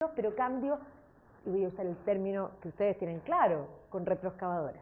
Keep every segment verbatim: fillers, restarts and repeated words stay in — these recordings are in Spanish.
cambios, pero cambios, y voy a usar el término que ustedes tienen claro, con retroexcavadora.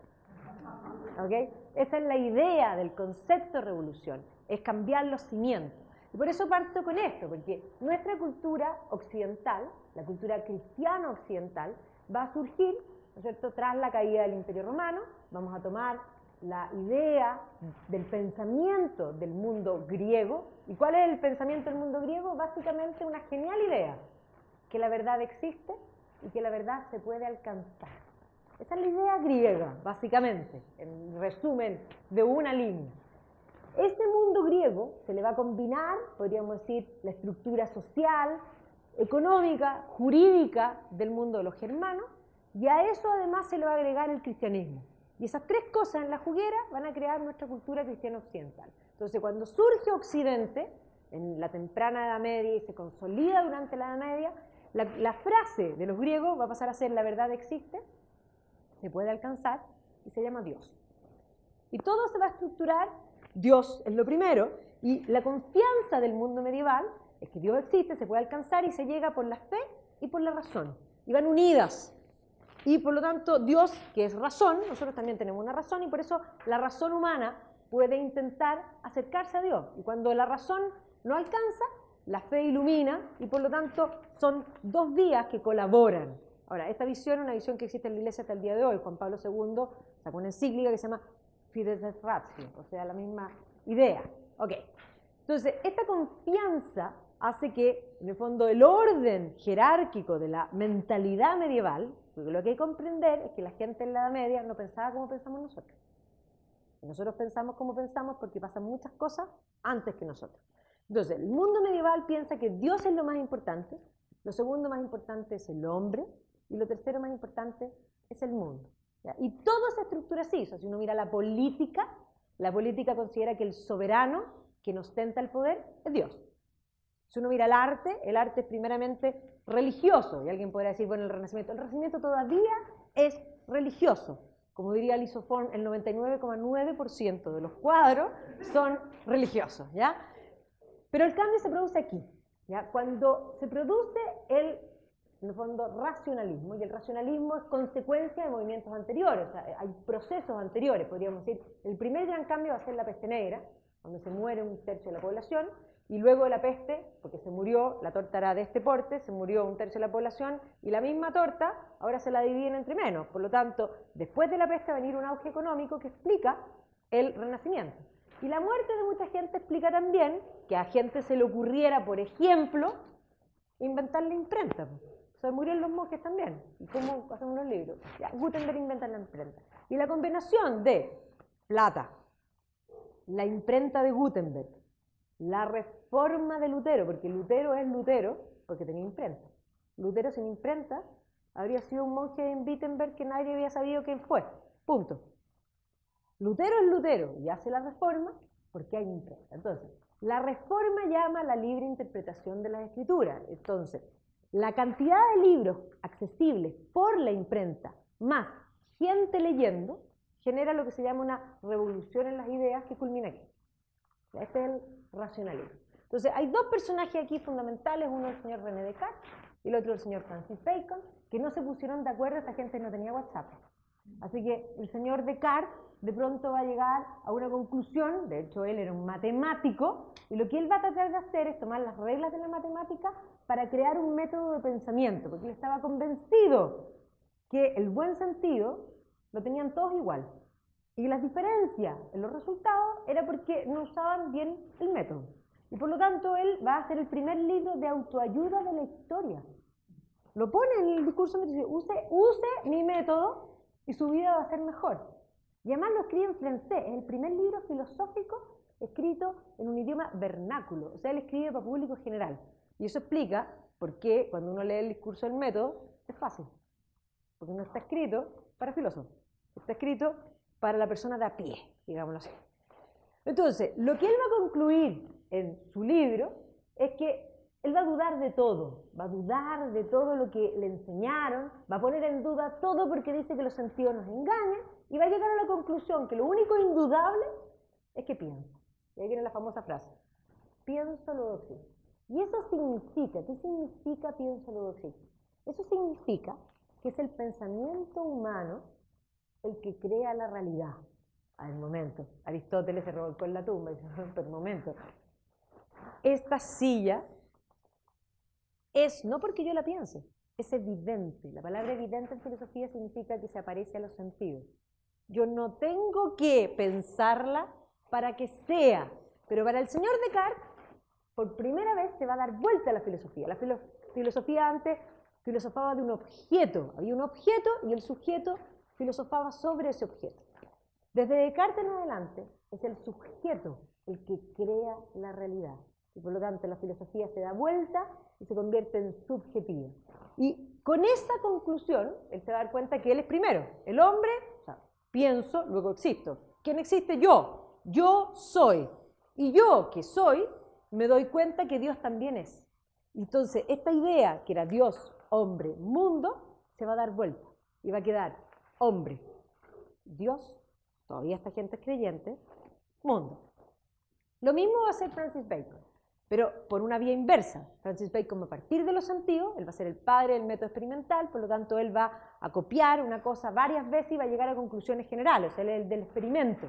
¿Okay? Esa es la idea del concepto de revolución, es cambiar los cimientos. Y por eso parto con esto, porque nuestra cultura occidental, la cultura cristiana occidental, va a surgir, ¿no es cierto?, tras la caída del Imperio Romano. Vamos a tomar la idea del pensamiento del mundo griego. ¿Y cuál es el pensamiento del mundo griego? Básicamente una genial idea, que la verdad existe y que la verdad se puede alcanzar. Esa es la idea griega, básicamente, en resumen de una línea. Este mundo griego se le va a combinar, podríamos decir, la estructura social, económica, jurídica del mundo de los germanos, y a eso además se le va a agregar el cristianismo. Y esas tres cosas en la juguera van a crear nuestra cultura cristiana occidental. Entonces, cuando surge Occidente, en la temprana Edad Media y se consolida durante la Edad Media, la, la frase de los griegos va a pasar a ser: la verdad existe, se puede alcanzar, y se llama Dios. Y todo se va a estructurar, Dios es lo primero, y la confianza del mundo medieval es que Dios existe, se puede alcanzar, y se llega por la fe y por la razón, y van unidas. Y por lo tanto, Dios, que es razón, nosotros también tenemos una razón, y por eso la razón humana puede intentar acercarse a Dios. Y cuando la razón no alcanza, la fe ilumina, y por lo tanto son dos vías que colaboran. Ahora, esta visión es una visión que existe en la Iglesia hasta el día de hoy. Juan Pablo segundo sacó una encíclica que se llama Fides et Ratio, o sea, la misma idea. Ok. Entonces, esta confianza hace que, en el fondo, el orden jerárquico de la mentalidad medieval, porque lo que hay que comprender es que la gente en la Edad Media no pensaba como pensamos nosotros. Y nosotros pensamos como pensamos porque pasan muchas cosas antes que nosotros. Entonces, el mundo medieval piensa que Dios es lo más importante, lo segundo más importante es el hombre, y lo tercero más importante es el mundo. ¿Ya? Y todo se estructura así. O sea, si uno mira la política, la política considera que el soberano que ostenta el poder es Dios. Si uno mira el arte, el arte es primeramente religioso. Y alguien podrá decir, bueno, el Renacimiento. El Renacimiento todavía es religioso. Como diría Lise Form, el noventa y nueve coma nueve por ciento de los cuadros son religiosos, ¿ya? Pero el cambio se produce aquí, ¿ya? Cuando se produce el, en el fondo, racionalismo, y el racionalismo es consecuencia de movimientos anteriores, o sea, hay procesos anteriores, podríamos decir. El primer gran cambio va a ser la peste negra, donde se muere un tercio de la población, y luego de la peste, porque se murió, la torta era de este porte, se murió un tercio de la población, y la misma torta ahora se la dividen entre menos. Por lo tanto, después de la peste va a venir un auge económico que explica el Renacimiento. Y la muerte de mucha gente explica también que a gente se le ocurriera, por ejemplo, inventar la imprenta. O sea, murieron los monjes también. ¿Y cómo hacemos los libros? Ya, Gutenberg inventa la imprenta. Y la combinación de plata, la imprenta de Gutenberg, la reforma de Lutero, porque Lutero es Lutero porque tenía imprenta. Lutero sin imprenta habría sido un monje en Wittenberg que nadie había sabido quién fue. Punto. Lutero es Lutero y hace la reforma porque hay imprenta. Entonces, la reforma llama a la libre interpretación de las escrituras. Entonces, la cantidad de libros accesibles por la imprenta más gente leyendo genera lo que se llama una revolución en las ideas que culmina aquí. Este es el racionalismo. Entonces, hay dos personajes aquí fundamentales, uno el señor René Descartes y el otro el señor Francis Bacon, que no se pusieron de acuerdo, esta gente no tenía WhatsApp. Así que el señor Descartes de pronto va a llegar a una conclusión, de hecho él era un matemático, y lo que él va a tratar de hacer es tomar las reglas de la matemática para crear un método de pensamiento, porque él estaba convencido que el buen sentido lo tenían todos igual, y las diferencias en los resultados era porque no usaban bien el método. Y por lo tanto él va a hacer el primer libro de autoayuda de la historia. Lo pone en el discurso, dice, use, use mi método y su vida va a ser mejor. Y además lo escribe en francés, es el primer libro filosófico escrito en un idioma vernáculo, o sea, él escribe para público general. Y eso explica por qué cuando uno lee el discurso del método es fácil, porque no está escrito para filósofos, está escrito para la persona de a pie, digámoslo así. Entonces, lo que él va a concluir en su libro es que él va a dudar de todo, va a dudar de todo lo que le enseñaron, va a poner en duda todo porque dice que los sentidos nos engañan, y va a llegar a la conclusión que lo único indudable es que piensa. Y ahí viene la famosa frase, pienso luego existo. Y eso significa, ¿qué significa pienso luego existo? Eso significa que es el pensamiento humano el que crea la realidad. Al momento, Aristóteles se revolcó en la tumba y dice, pero un momento, esta silla es, no porque yo la piense, es evidente. La palabra evidente en filosofía significa que se aparece a los sentidos. Yo no tengo que pensarla para que sea, pero para el señor Descartes, por primera vez se va a dar vuelta a la filosofía. La filo filosofía antes filosofaba de un objeto, había un objeto y el sujeto filosofaba sobre ese objeto. Desde Descartes en adelante es el sujeto el que crea la realidad y por lo tanto la filosofía se da vuelta y se convierte en subjetiva. Y con esa conclusión él se va a dar cuenta que él es primero, el hombre, o sea, pienso, luego existo. ¿Quién existe? Yo. Yo soy. Y yo, que soy, me doy cuenta que Dios también es. Entonces, esta idea, que era Dios, hombre, mundo, se va a dar vuelta. Y va a quedar hombre, Dios, todavía esta gente es creyente, mundo. Lo mismo va a hacer Francis Bacon, pero por una vía inversa. Francis Bacon va a partir de los sentidos, él va a ser el padre del método experimental, por lo tanto él va a copiar una cosa varias veces y va a llegar a conclusiones generales, o sea, él es el del experimento.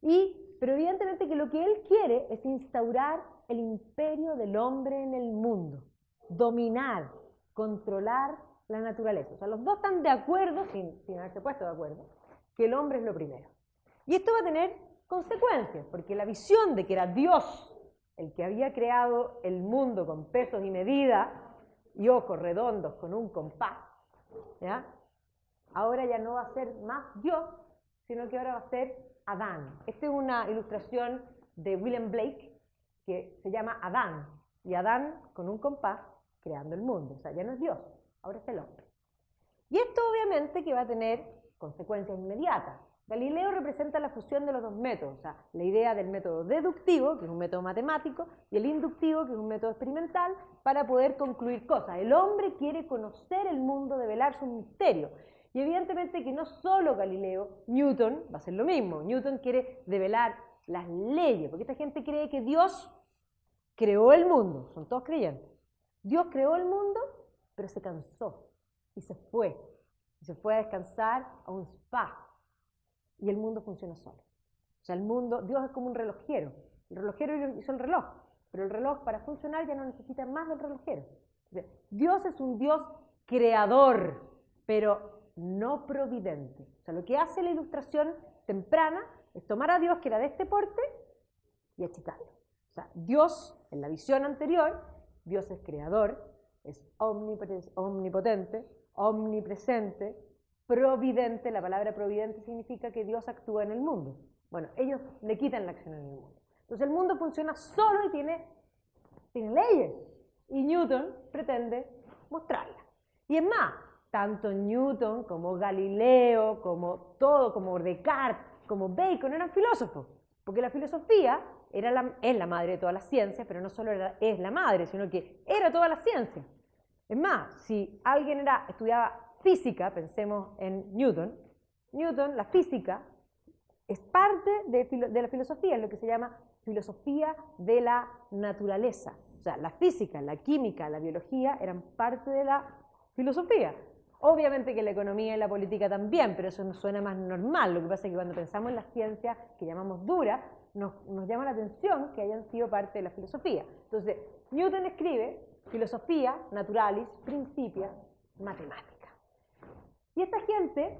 Y, pero evidentemente que lo que él quiere es instaurar el imperio del hombre en el mundo, dominar, controlar la naturaleza. O sea, los dos están de acuerdo, sin, sin haberse puesto de acuerdo, que el hombre es lo primero. Y esto va a tener consecuencias, porque la visión de que era Dios el que había creado el mundo con pesos y medidas y ojos redondos con un compás, ¿ya? Ahora ya no va a ser más Dios, sino que ahora va a ser Adán. Esta es una ilustración de William Blake que se llama Adán, y Adán con un compás creando el mundo, o sea, ya no es Dios, ahora es el hombre. Y esto obviamente que va a tener consecuencias inmediatas. Galileo representa la fusión de los dos métodos, o sea, la idea del método deductivo, que es un método matemático, y el inductivo, que es un método experimental, para poder concluir cosas. El hombre quiere conocer el mundo, develar sus misterios. Y evidentemente que no solo Galileo, Newton va a hacer lo mismo. Newton quiere develar las leyes, porque esta gente cree que Dios creó el mundo, son todos creyentes. Dios creó el mundo, pero se cansó y se fue. Y se fue a descansar a un spa. Y el mundo funciona solo. O sea, el mundo, Dios es como un relojero. El relojero hizo el reloj, pero el reloj para funcionar ya no necesita más del relojero. O sea, Dios es un Dios creador, pero no providente. O sea, lo que hace la ilustración temprana es tomar a Dios, que era de este porte, y achicarlo. O sea, Dios, en la visión anterior, Dios es creador, es omnipotente, omnipresente, providente. La palabra providente significa que Dios actúa en el mundo. Bueno, ellos le quitan la acción en el mundo. Entonces el mundo funciona solo y tiene, tiene leyes. Y Newton pretende mostrarlas. Y es más, tanto Newton como Galileo, como todo, como Descartes, como Bacon eran filósofos. Porque la filosofía era la, es la madre de todas las ciencias, pero no solo era, es la madre, sino que era toda la ciencia. Es más, si alguien era, estudiaba física, pensemos en Newton, Newton, la física, es parte de, de la filosofía, es lo que se llama filosofía de la naturaleza. O sea, la física, la química, la biología eran parte de la filosofía. Obviamente que la economía y la política también, pero eso nos suena más normal. Lo que pasa es que cuando pensamos en las ciencias que llamamos duras, nos, nos llama la atención que hayan sido parte de la filosofía. Entonces, Newton escribe filosofía naturalis principia mathematica. Y esta gente,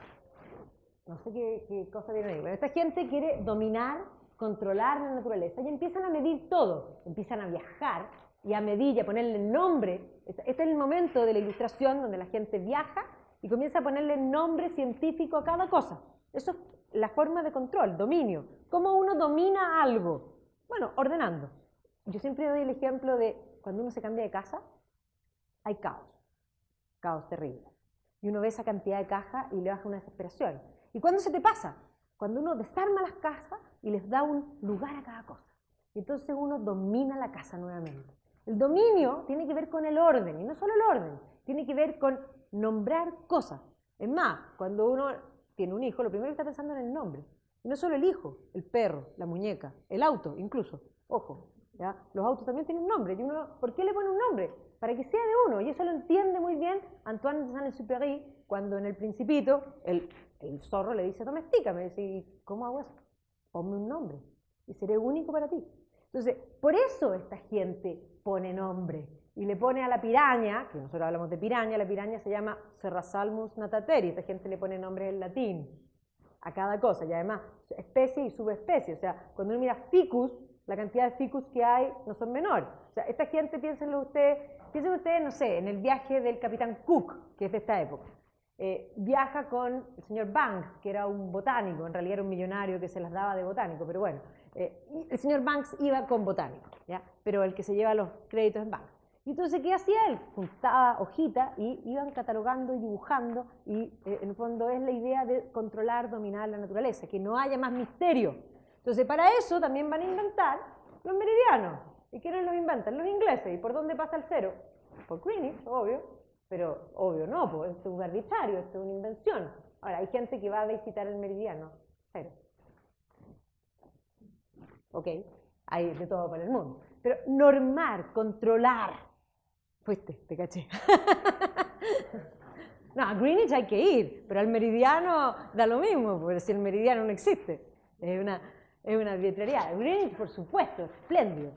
no sé qué, qué cosa tiene ahí, pero esta gente quiere dominar, controlar la naturaleza y empiezan a medir todo, empiezan a viajar y a medir y a ponerle nombre. Este es el momento de la ilustración donde la gente viaja y comienza a ponerle nombre científico a cada cosa. Eso es la forma de control, dominio. ¿Cómo uno domina algo? Bueno, ordenando. Yo siempre doy el ejemplo de cuando uno se cambia de casa, hay caos, caos terrible. Y uno ve esa cantidad de cajas y le baja una desesperación. ¿Y cuándo se te pasa? Cuando uno desarma las casas y les da un lugar a cada cosa. Y entonces uno domina la casa nuevamente. El dominio tiene que ver con el orden, y no solo el orden, tiene que ver con nombrar cosas. Es más, cuando uno tiene un hijo, lo primero que está pensando es en el nombre. Y no solo el hijo, el perro, la muñeca, el auto incluso. Ojo, ¿ya? Los autos también tienen un nombre. Y uno, ¿por qué le pone un nombre? Para que sea de uno. Y eso lo entiende muy bien Antoine de Saint-Exupéry cuando en El Principito el, el zorro le dice, domestícame. Dice, ¿y cómo hago eso? Ponme un nombre y seré único para ti. Entonces, por eso esta gente pone nombre. Y le pone a la piraña, que nosotros hablamos de piraña, la piraña se llama Serrasalmus natateri. Esta gente le pone nombre en latín a cada cosa. Y además, especie y subespecie. O sea, cuando uno mira ficus, la cantidad de ficus que hay no son menores. O sea, esta gente, piénsenlo ustedes, piensen ustedes, no sé, en el viaje del capitán Cook, que es de esta época. Eh, viaja con el señor Banks, que era un botánico, en realidad era un millonario que se las daba de botánico, pero bueno, eh, el señor Banks iba con botánico, ¿ya? Pero el que se lleva los créditos es Banks. Y entonces, ¿qué hacía él? Juntaba hojitas y iban catalogando y dibujando, y eh, en el fondo es la idea de controlar, dominar la naturaleza, que no haya más misterio. Entonces, para eso también van a inventar los meridianos. ¿Y quiénes los inventan? Los ingleses. ¿Y por dónde pasa el cero? Por Greenwich, obvio. Pero obvio no, pues esto es un arbitrario, esto es una invención. Ahora, hay gente que va a visitar el meridiano, cero. Ok, hay de todo para el mundo. Pero normar, controlar. Fuiste, te caché. No, a Greenwich hay que ir, pero al meridiano da lo mismo, porque si el meridiano no existe. Es una, es una arbitrariedad. Greenwich, por supuesto, espléndido.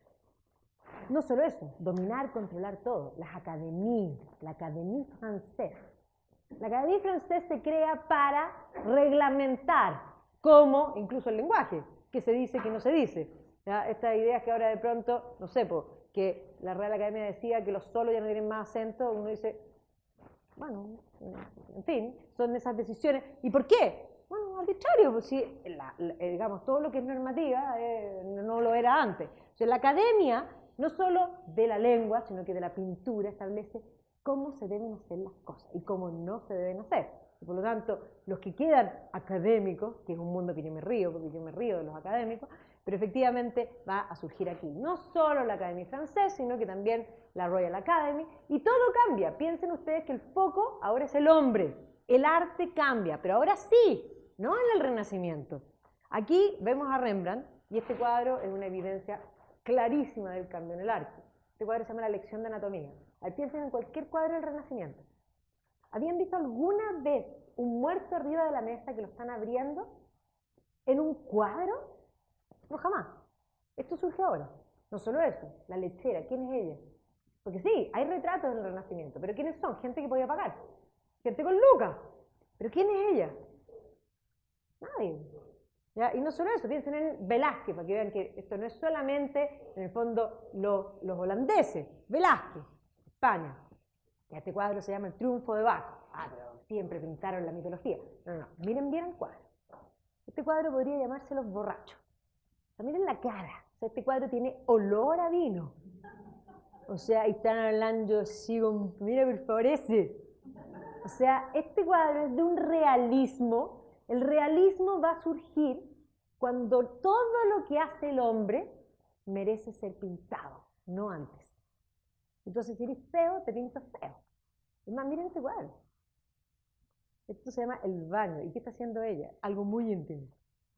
No solo eso, dominar, controlar todo. Las académies, la Académie Française. La Académie Française se crea para reglamentar cómo, incluso el lenguaje, qué se dice, qué no se dice. ¿Ya? Esta idea es que ahora de pronto, no sé, po, que la Real Academia decía que los solos ya no tienen más acento, uno dice, bueno, en fin, son esas decisiones. ¿Y por qué? Bueno, arbitrario, pues si, la, la, digamos, todo lo que es normativa eh, no lo era antes. O sea, la academia, no solo de la lengua, sino que de la pintura, establece cómo se deben hacer las cosas y cómo no se deben hacer. Y por lo tanto, los que quedan académicos, que es un mundo que yo me río, porque yo me río de los académicos, pero efectivamente va a surgir aquí no solo la Académie Française, sino que también la Royal Academy, y todo cambia. Piensen ustedes que el foco ahora es el hombre, el arte cambia, pero ahora sí, no en el Renacimiento. Aquí vemos a Rembrandt, y este cuadro es una evidencia clarísima del cambio en el arte. Este cuadro se llama La lección de anatomía. Ahí piensen en cualquier cuadro del Renacimiento. ¿Habían visto alguna vez un muerto arriba de la mesa que lo están abriendo en un cuadro? No, jamás. Esto surge ahora. No solo eso, la lechera, ¿quién es ella? Porque sí, hay retratos en el Renacimiento, pero ¿quiénes son? Gente que podía pagar. Gente con lucas. ¿Pero quién es ella? Nadie. ¿Ya? Y no solo eso, piensen en Velázquez, para que vean que esto no es solamente, en el fondo, lo, los holandeses. Velázquez, España. Y este cuadro se llama El triunfo de Baco. Ah, pero siempre pintaron la mitología. No, no, no. Miren bien el cuadro. Este cuadro podría llamarse Los borrachos. O sea, miren la cara. O sea, este cuadro tiene olor a vino. O sea, y están hablando así con, mira, por favor, ese. O sea, este cuadro es de un realismo. El realismo va a surgir cuando todo lo que hace el hombre merece ser pintado, no antes. Entonces, si eres feo, te pintas feo. Es más, miren este cuadro. Esto se llama El baño. ¿Y qué está haciendo ella? Algo muy íntimo.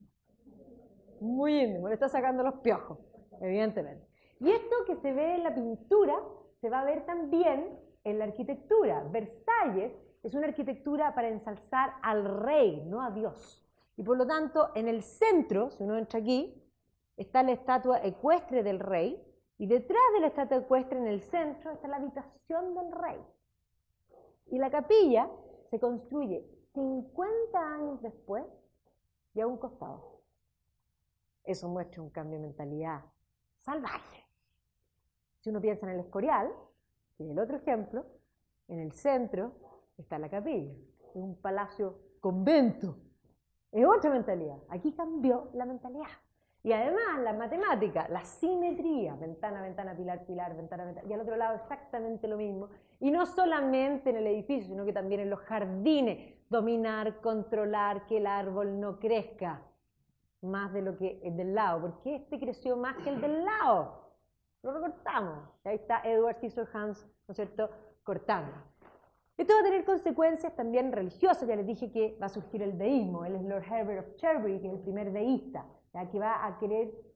Muy íntimo. Le está sacando los piojos, evidentemente. Y esto que se ve en la pintura, se va a ver también en la arquitectura. Versalles es una arquitectura para ensalzar al rey, no a Dios. Y por lo tanto, en el centro, si uno entra aquí, está la estatua ecuestre del rey, y detrás de la estatua ecuestre, en el centro, está la habitación del rey. Y la capilla se construye cincuenta años después y a un costado. Eso muestra un cambio de mentalidad salvaje. Si uno piensa en el Escorial, que es el otro ejemplo, en el centro está la capilla. Es un palacio convento. Es otra mentalidad. Aquí cambió la mentalidad. Y además, la matemática, la simetría, ventana, ventana, pilar, pilar, ventana, ventana, y al otro lado exactamente lo mismo. Y no solamente en el edificio, sino que también en los jardines. Dominar, controlar que el árbol no crezca más de lo que el del lado. ¿Por qué este creció más que el del lado? Lo recortamos. Y ahí está Edward Scissorhands, ¿no es cierto?, cortando. Esto va a tener consecuencias también religiosas. Ya les dije que va a surgir el deísmo. Él es Lord Herbert of Cherbury, que es el primer deísta, ¿ya?, que va a querer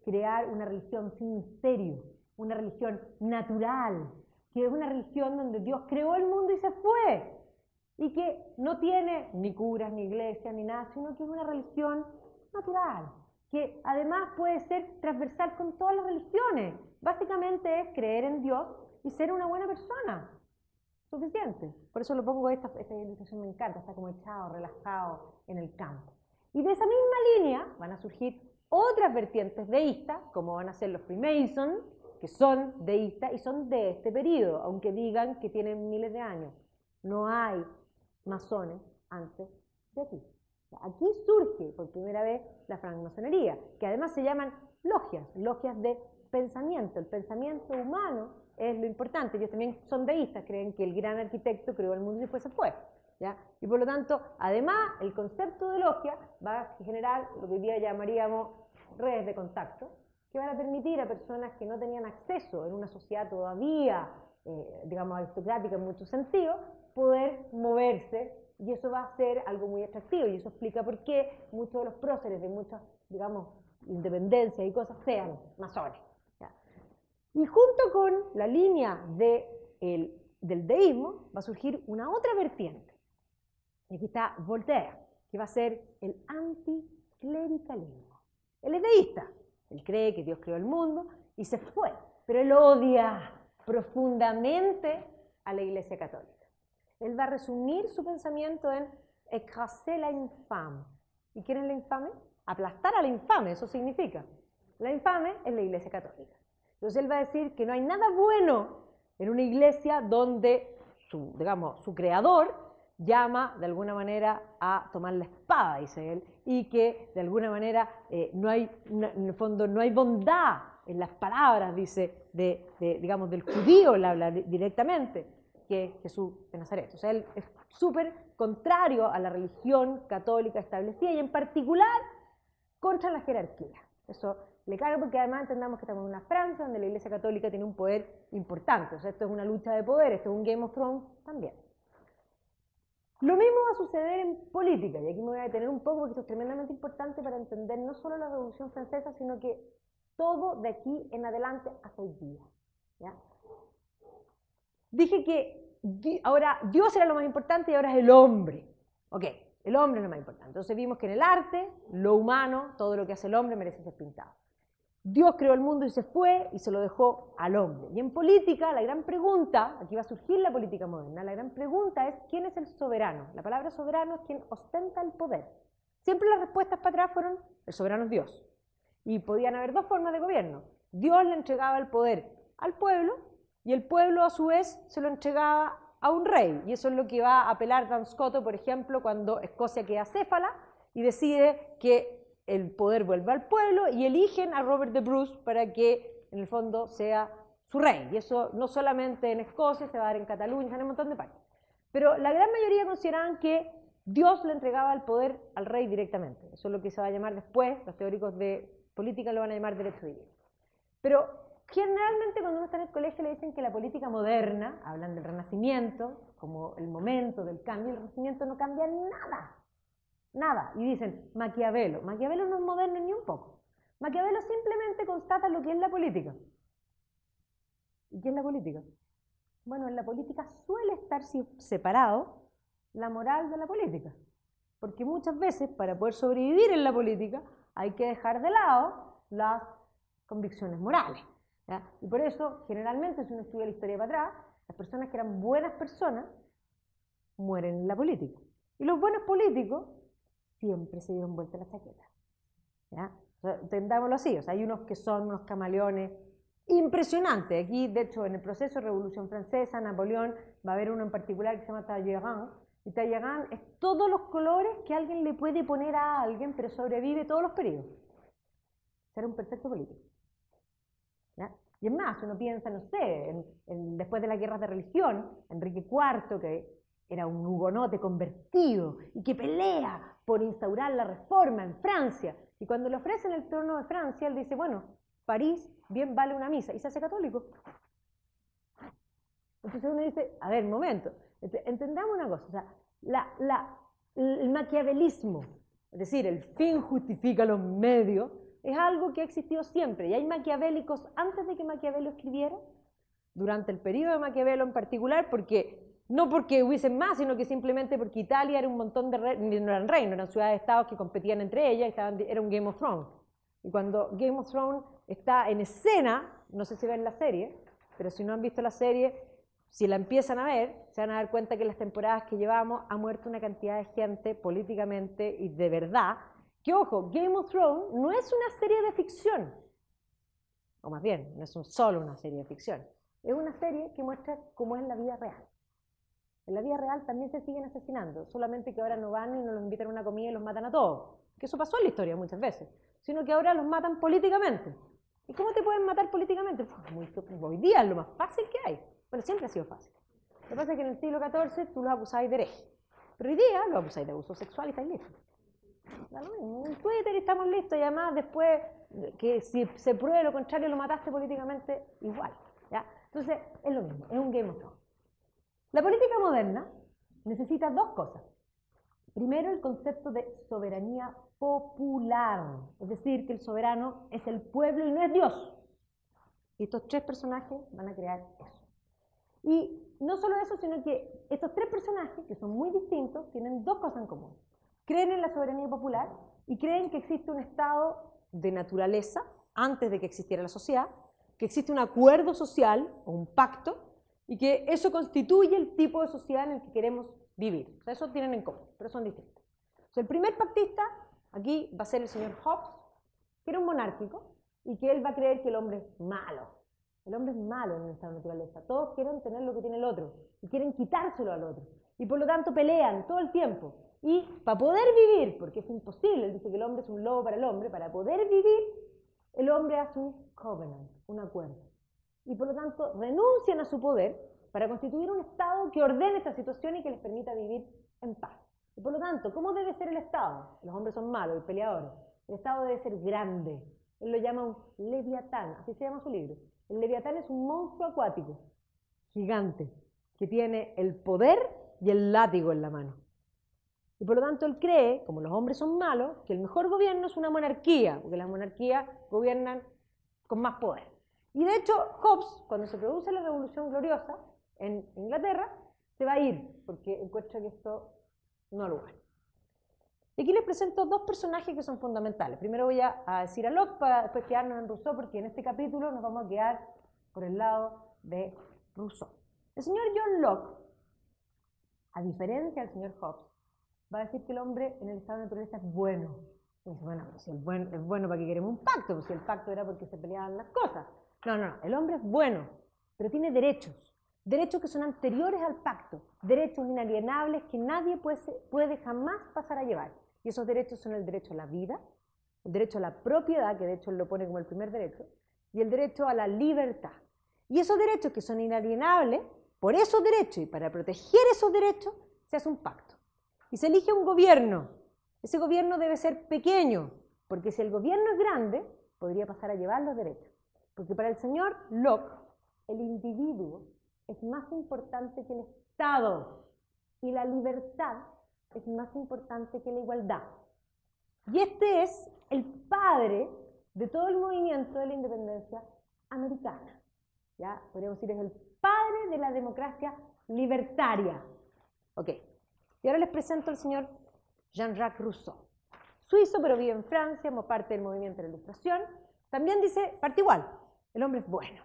crear una religión sin misterio, una religión natural, que es una religión donde Dios creó el mundo y se fue, y que no tiene ni curas, ni iglesias, ni nada, sino que es una religión natural, que además puede ser transversal con todas las religiones. Básicamente es creer en Dios y ser una buena persona. Suficiente. Por eso lo pongo, esta, esta ilustración me encanta, está como echado, relajado en el campo. Y de esa misma línea van a surgir otras vertientes deístas, como van a ser los Freemasons, que son deístas y son de este periodo, aunque digan que tienen miles de años. No hay masones antes de aquí. Aquí surge por primera vez la francmasonería, que además se llaman logias, logias de pensamiento. El pensamiento humano es lo importante. Ellos también son deístas, creen que el gran arquitecto creó el mundo y después se fue, ¿ya? Y por lo tanto, además, el concepto de logia va a generar lo que hoy día llamaríamos redes de contacto, que van a permitir a personas que no tenían acceso en una sociedad todavía, eh, digamos, aristocrática en muchos sentidos, poder moverse, y eso va a ser algo muy atractivo, y eso explica por qué muchos de los próceres de muchas, digamos, independencias y cosas sean masones. ¿Ya? Y junto con la línea de el, del deísmo va a surgir una otra vertiente. Y aquí está Voltaire, que va a ser el anticlericalismo. Él es deísta, él cree que Dios creó el mundo y se fue, pero él odia profundamente a la Iglesia Católica. Él va a resumir su pensamiento en écraser la infame. ¿Y quién es la infame? Aplastar a la infame, eso significa. La infame es la Iglesia Católica. Entonces él va a decir que no hay nada bueno en una iglesia donde su, digamos, su creador llama de alguna manera a tomar la espada, dice él, y que de alguna manera eh, no hay, en el fondo no hay bondad en las palabras, dice, de, de, digamos, del judío, él habla directamente, que es Jesús de Nazaret. O sea, él es súper contrario a la religión católica establecida y en particular contra la jerarquía. Eso le cargo porque además entendamos que estamos en una Francia donde la Iglesia Católica tiene un poder importante. O sea, esto es una lucha de poder, esto es un Game of Thrones también. Lo mismo va a suceder en política, y aquí me voy a detener un poco porque esto es tremendamente importante para entender no solo la Revolución Francesa, sino que todo de aquí en adelante hasta hoy día. ¿Ya? Dije que ahora Dios era lo más importante y ahora es el hombre. Ok, el hombre es lo más importante. Entonces vimos que en el arte, lo humano, todo lo que hace el hombre merece ser pintado. Dios creó el mundo y se fue y se lo dejó al hombre. Y en política, la gran pregunta, aquí va a surgir la política moderna, la gran pregunta es ¿quién es el soberano? La palabra soberano es quien ostenta el poder. Siempre las respuestas para atrás fueron el soberano es Dios. Y podían haber dos formas de gobierno. Dios le entregaba el poder al pueblo y el pueblo a su vez se lo entregaba a un rey. Y eso es lo que va a apelar Dan Scotto, por ejemplo, cuando Escocia queda céfala y decide que el poder vuelve al pueblo y eligen a Robert de Bruce para que en el fondo sea su rey. Y eso no solamente en Escocia, se va a dar en Cataluña, en un montón de países. Pero la gran mayoría consideraban que Dios le entregaba el poder al rey directamente. Eso es lo que se va a llamar después, los teóricos de política lo van a llamar derecho divino. Pero generalmente cuando uno está en el colegio le dicen que la política moderna, hablan del Renacimiento, como el momento del cambio, el Renacimiento no cambia nada. Nada. Y dicen, Maquiavelo. Maquiavelo no es moderno ni un poco. Maquiavelo simplemente constata lo que es la política. ¿Y qué es la política? Bueno, en la política suele estar separado la moral de la política. Porque muchas veces, para poder sobrevivir en la política, hay que dejar de lado las convicciones morales. ¿Ya? Y por eso, generalmente, si uno estudia la historia para atrás, las personas que eran buenas personas mueren en la política. Y los buenos políticos siempre se dieron vuelta la chaqueta. ¿Ya? O sea, entendámoslo así, o sea, hay unos que son unos camaleones impresionantes. Aquí, de hecho, en el proceso de Revolución Francesa, Napoleón, va a haber uno en particular que se llama Talleyrand, y Talleyrand es todos los colores que alguien le puede poner a alguien, pero sobrevive todos los periodos. Será un perfecto político. ¿Ya? Y es más, uno piensa, no sé, en, en, después de las guerras de religión, Enrique cuarto, que era un hugonote convertido y que pelea por instaurar la reforma en Francia. Y cuando le ofrecen el trono de Francia, él dice, bueno, París bien vale una misa, y se hace católico. Entonces uno dice, a ver, un momento, entendamos una cosa, o sea, la, la, el maquiavelismo, es decir, el fin justifica los medios, es algo que ha existido siempre, y hay maquiavélicos antes de que Maquiavelo escribiera, durante el periodo de Maquiavelo en particular, porque no porque hubiesen más, sino que simplemente porque Italia era un montón de reinos, no eran reinos, eran ciudades-estados que competían entre ellas, y estaban, era un Game of Thrones. Y cuando Game of Thrones está en escena, no sé si ven la serie, pero si no han visto la serie, si la empiezan a ver, se van a dar cuenta que en las temporadas que llevamos ha muerto una cantidad de gente políticamente y de verdad, que ojo, Game of Thrones no es una serie de ficción, o más bien, no es un, solo una serie de ficción, es una serie que muestra cómo es la vida real. En la vida real también se siguen asesinando, solamente que ahora no van y no los invitan a una comida y los matan a todos, que eso pasó en la historia muchas veces, sino que ahora los matan políticamente. ¿Y cómo te pueden matar políticamente? Muy, hoy día es lo más fácil que hay. Bueno, siempre ha sido fácil. Lo que pasa es que en el siglo catorce tú los acusáis de hereje, pero hoy día los acusáis de abuso sexual y estáis listos. En Twitter estamos listos, y además después que si se pruebe lo contrario lo mataste políticamente, igual. ¿Ya? Entonces es lo mismo, es un Game of Thrones. La política moderna necesita dos cosas. Primero, el concepto de soberanía popular, es decir, que el soberano es el pueblo y no es Dios. Y estos tres personajes van a crear eso. Y no solo eso, sino que estos tres personajes, que son muy distintos, tienen dos cosas en común. Creen en la soberanía popular y creen que existe un estado de naturaleza antes de que existiera la sociedad, que existe un acuerdo social o un pacto, y que eso constituye el tipo de sociedad en el que queremos vivir. O sea, eso tienen en común, pero son distintos. O sea, el primer pactista aquí va a ser el señor Hobbes, que era un monárquico, y que él va a creer que el hombre es malo. El hombre es malo en esta naturaleza. Todos quieren tener lo que tiene el otro, y quieren quitárselo al otro. Y por lo tanto pelean todo el tiempo. Y para poder vivir, porque es imposible, él dice que el hombre es un lobo para el hombre, para poder vivir, el hombre hace un covenant, un acuerdo. Y por lo tanto renuncian a su poder para constituir un Estado que ordene esta situación y que les permita vivir en paz. Y por lo tanto, ¿cómo debe ser el Estado? Los hombres son malos, los peleadores. El Estado debe ser grande. Él lo llama un leviatán, así se llama su libro. El leviatán es un monstruo acuático, gigante, que tiene el poder y el látigo en la mano. Y por lo tanto él cree, como los hombres son malos, que el mejor gobierno es una monarquía, porque las monarquías gobiernan con más poder. Y de hecho, Hobbes, cuando se produce la Revolución Gloriosa en Inglaterra, se va a ir, porque encuentra que esto no lo vale. Y aquí les presento dos personajes que son fundamentales. Primero voy a, a decir a Locke para después quedarnos en Rousseau, porque en este capítulo nos vamos a quedar por el lado de Rousseau. El señor John Locke, a diferencia del señor Hobbes, va a decir que el hombre en el estado de naturaleza es bueno. Y dice, bueno, si el buen, es bueno, ¿para qué queremos un pacto? Pues si el pacto era porque se peleaban las cosas. No, no, no, el hombre es bueno, pero tiene derechos, derechos que son anteriores al pacto, derechos inalienables que nadie puede, puede jamás pasar a llevar. Y esos derechos son el derecho a la vida, el derecho a la propiedad, que de hecho él lo pone como el primer derecho, y el derecho a la libertad. Y esos derechos que son inalienables, por esos derechos y para proteger esos derechos, se hace un pacto. Y se elige un gobierno. Ese gobierno debe ser pequeño, porque si el gobierno es grande, podría pasar a llevar los derechos. Porque para el señor Locke, el individuo es más importante que el Estado y la libertad es más importante que la igualdad. Y este es el padre de todo el movimiento de la independencia americana. ¿Ya? Podríamos decir, es el padre de la democracia libertaria. Ok. Y ahora les presento al señor Jean-Jacques Rousseau. Suizo, pero vive en Francia, como parte del movimiento de la Ilustración. También dice, parte igual, el hombre es bueno.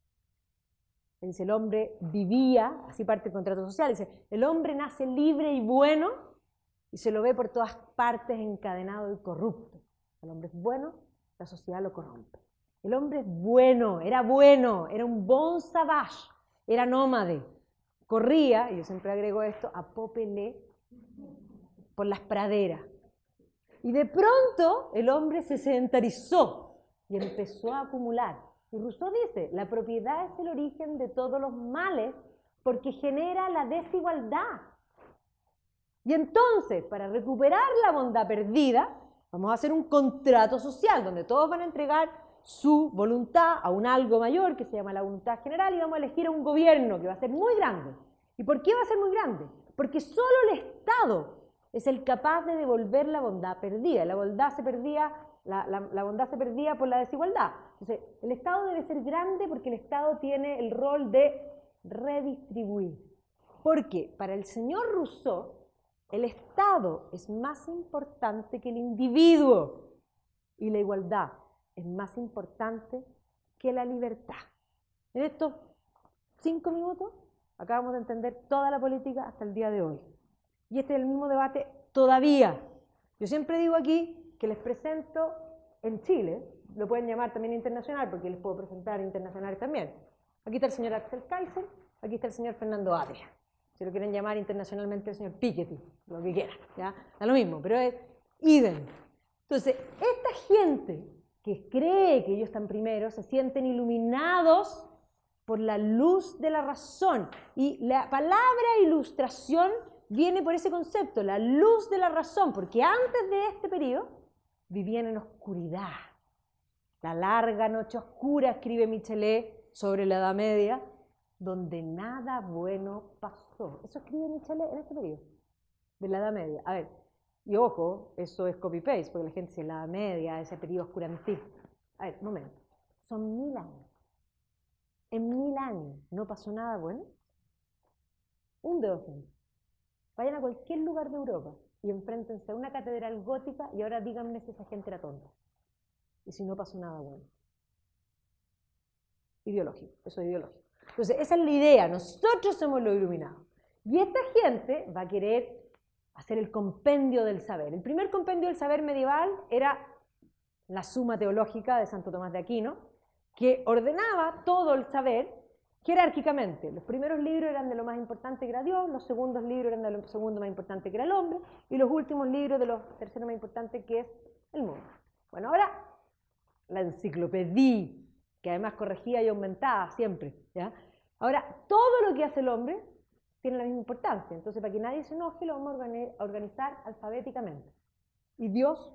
Dice, el hombre vivía, así parte el contrato social, dice, el hombre nace libre y bueno y se lo ve por todas partes encadenado y corrupto. El hombre es bueno, la sociedad lo corrompe. El hombre es bueno, era bueno, era un bon sauvage, era nómade. Corría, y yo siempre agrego esto, a popelé por las praderas. Y de pronto el hombre se sedentarizó y empezó a acumular. Y Rousseau dice, la propiedad es el origen de todos los males porque genera la desigualdad. Y entonces, para recuperar la bondad perdida, vamos a hacer un contrato social donde todos van a entregar su voluntad a un algo mayor que se llama la voluntad general y vamos a elegir a un gobierno que va a ser muy grande. ¿Y por qué va a ser muy grande? Porque solo el Estado es el capaz de devolver la bondad perdida. La bondad se perdía la, la, la bondad se perdía por la desigualdad. Entonces, el Estado debe ser grande porque el Estado tiene el rol de redistribuir. Porque para el señor Rousseau, el Estado es más importante que el individuo y la igualdad es más importante que la libertad. En estos cinco minutos acabamos de entender toda la política hasta el día de hoy. Y este es el mismo debate todavía. Yo siempre digo aquí que les presento en Chile, lo pueden llamar también internacional porque les puedo presentar internacionales también. Aquí está el señor Axel Kaiser, aquí está el señor Fernando Atria. Si lo quieren llamar internacionalmente el señor Piketty, lo que quieran, ¿ya? Da lo mismo, pero es idem. Entonces, esta gente que cree que ellos están primero se sienten iluminados por la luz de la razón. Y la palabra ilustración viene por ese concepto, la luz de la razón, porque antes de este periodo vivían en oscuridad. La larga noche oscura, escribe Michelet sobre la Edad Media, donde nada bueno pasó. Eso escribe Michelet en este periodo, de la Edad Media. A ver, y ojo, eso es copy-paste, porque la gente dice la Edad Media, ese periodo oscurantista. A ver, un momento, son mil años. En mil años no pasó nada bueno. Un dedo frente. Vayan a cualquier lugar de Europa y enfréntense a una catedral gótica y ahora díganme si esa gente era tonta. Y si no pasó nada bueno. Ideológico, eso es ideológico. Entonces, esa es la idea, nosotros somos los iluminados. Y esta gente va a querer hacer el compendio del saber. El primer compendio del saber medieval era la Suma Teológica de Santo Tomás de Aquino, que ordenaba todo el saber jerárquicamente. Los primeros libros eran de lo más importante que era Dios, los segundos libros eran de lo segundo más importante que era el hombre, y los últimos libros de los terceros más importantes que es el mundo. Bueno, ahora la enciclopedia, que además corregía y aumentaba siempre, ¿ya? Ahora, todo lo que hace el hombre tiene la misma importancia. Entonces, para que nadie se enoje, lo vamos a organizar alfabéticamente. Y Dios,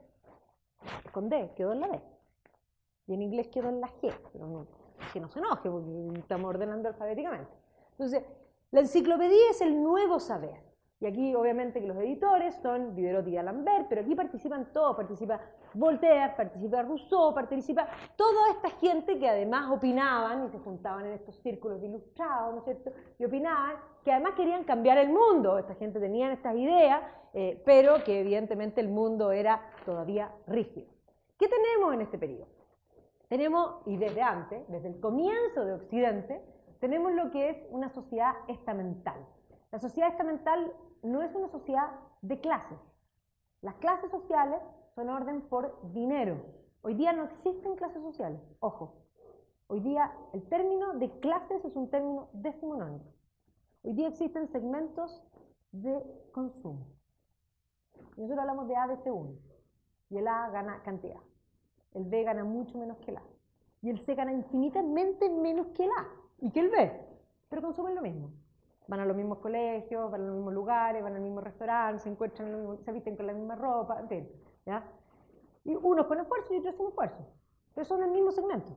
con D, quedó en la D. Y en inglés quedó en la G, pero no, que no se enoje, porque estamos ordenando alfabéticamente. Entonces, la enciclopedia es el nuevo saber. Y aquí, obviamente, que los editores son Diderot y D'Alembert, pero aquí participan todos, participa Voltaire, participa Rousseau, participa toda esta gente que además opinaban y se juntaban en estos círculos de ilustrados, ¿no es cierto? Y opinaban, que además querían cambiar el mundo. Esta gente tenía estas ideas, eh, pero que evidentemente el mundo era todavía rígido. ¿Qué tenemos en este periodo? Tenemos, y desde antes, desde el comienzo de Occidente, tenemos lo que es una sociedad estamental. La sociedad estamental no es una sociedad de clases. Las clases sociales son orden por dinero. Hoy día no existen clases sociales. Ojo, hoy día el término de clases es un término decimonónico. Hoy día existen segmentos de consumo. Nosotros hablamos de A B C uno. Y el A gana cantidad. El B gana mucho menos que el A. Y el C gana infinitamente menos que el A y que el B. Pero consumen lo mismo. Van a los mismos colegios, van a los mismos lugares, van al mismo restaurante, se encuentran, en mismo, se visten con la misma ropa, en fin, ¿ya? Y unos con esfuerzo y otros sin esfuerzo. Pero son el mismo segmento.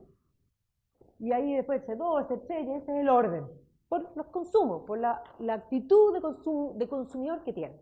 Y ahí después C dos, C tres, y ese es el orden. Por los consumos, por la, la actitud de, consum, de consumidor que tienen.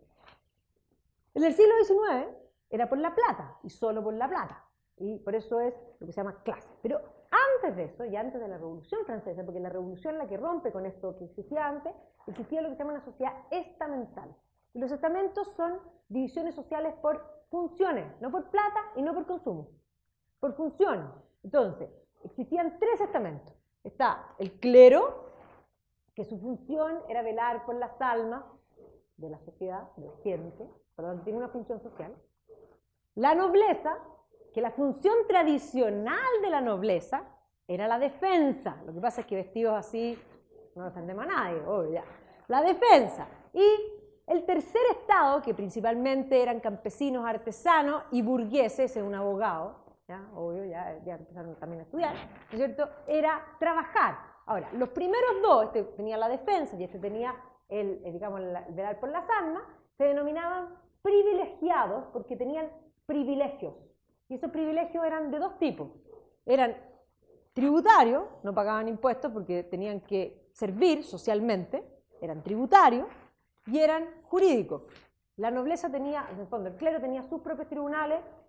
En el siglo diecinueve era por la plata, y solo por la plata. Y por eso es lo que se llama clase. Pero antes de eso, y antes de la Revolución Francesa, porque la Revolución es la que rompe con esto que existía antes, existía lo que se llama una sociedad estamental. Y los estamentos son divisiones sociales por funciones, no por plata y no por consumo, por funciones. Entonces, existían tres estamentos. Está el clero, que su función era velar por las almas de la sociedad, de la gente, perdón, tiene una función social. La nobleza, que la función tradicional de la nobleza era la defensa. Lo que pasa es que vestidos así no defendemos a nadie, obvio ya. La defensa. Y el tercer estado, que principalmente eran campesinos, artesanos y burgueses, es un abogado, ya, obvio, ya, ya empezaron también a estudiar, ¿no es cierto?, era trabajar. Ahora, los primeros dos, este tenía la defensa y este tenía el, el digamos, el velar por las armas, se denominaban privilegiados porque tenían privilegios. Y esos privilegios eran de dos tipos. Eran tributarios, no pagaban impuestos porque tenían que servir socialmente, eran tributarios, y eran jurídicos. La nobleza tenía, en el fondo, el clero tenía sus propios tribunales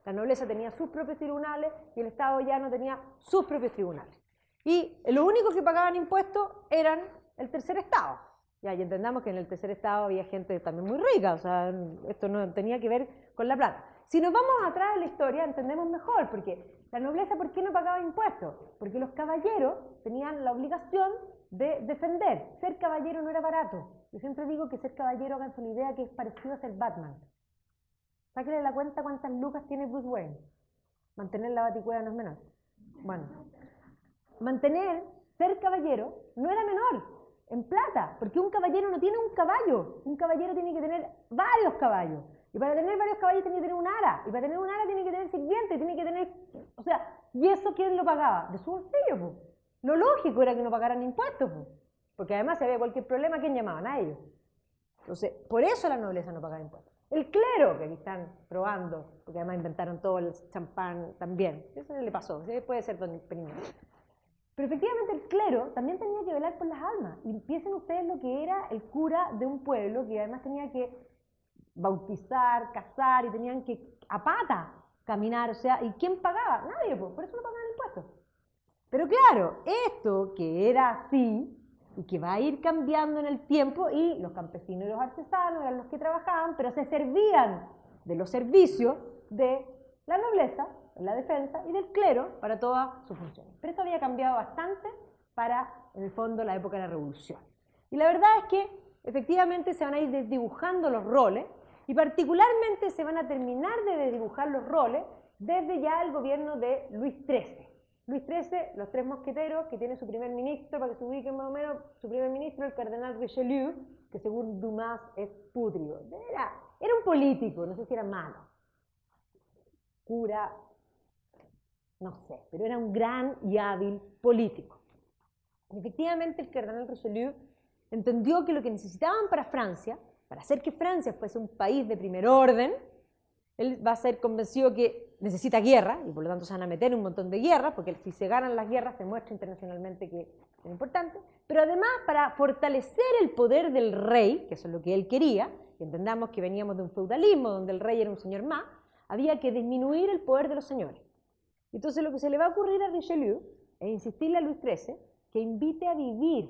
La nobleza tenía sus propios tribunales y el Estado llano tenía sus propios tribunales. Y los únicos que pagaban impuestos eran el tercer Estado. Ya, y entendamos que en el tercer Estado había gente también muy rica, o sea, esto no tenía que ver con la plata. Si nos vamos atrás en la historia, entendemos mejor, porque la nobleza, ¿por qué no pagaba impuestos? Porque los caballeros tenían la obligación de defender. Ser caballero no era barato. Yo siempre digo que ser caballero, háganse una idea, que es parecido a ser Batman. Sáquenle la cuenta cuántas lucas tiene Bruce Wayne. Mantener la baticueva no es menor. Bueno, mantener, ser caballero, no era menor. En plata, porque un caballero no tiene un caballo, un caballero tiene que tener varios caballos, y para tener varios caballos tiene que tener un ara, y para tener un ara tiene que tener sirviente, tiene que tener, o sea, ¿y eso quién lo pagaba? De su bolsillo, pues. Lo lógico era que no pagaran impuestos, pues, porque además si había cualquier problema, ¿quién llamaban? A ellos. Entonces, por eso la nobleza no pagaba impuestos. El clero, que aquí están probando, porque además inventaron todo el champán también, eso le pasó, ¿sí? Puede ser don Periñón. Pero efectivamente el clero también tenía que velar por las almas. Y piensen ustedes lo que era el cura de un pueblo, que además tenía que bautizar, casar, y tenían que a pata caminar. O sea, ¿y quién pagaba? Nadie, pues, por eso no pagaban impuestos. Pero claro, esto que era así, y que va a ir cambiando en el tiempo, y los campesinos y los artesanos eran los que trabajaban, pero se servían de los servicios de la nobleza, la defensa, y del clero para todas sus funciones. Pero esto había cambiado bastante para, en el fondo, la época de la Revolución. Y la verdad es que, efectivamente, se van a ir desdibujando los roles, y particularmente se van a terminar de desdibujar los roles desde ya el gobierno de Luis trece. Luis trece, los tres mosqueteros, que tiene su primer ministro, para que se ubiquen más o menos, su primer ministro, el cardenal Richelieu, que según Dumas es pútrido. Era, era un político, no sé si era malo, cura, no sé, pero era un gran y hábil político. Y efectivamente el cardenal Richelieu entendió que lo que necesitaban para Francia, para hacer que Francia fuese un país de primer orden, él va a ser convencido que necesita guerra, y por lo tanto se van a meter un montón de guerras, porque si se ganan las guerras se muestra internacionalmente que es importante, pero además para fortalecer el poder del rey, que eso es lo que él quería, y entendamos que veníamos de un feudalismo donde el rey era un señor más, había que disminuir el poder de los señores. Entonces lo que se le va a ocurrir a Richelieu es insistirle a Luis trece que invite a vivir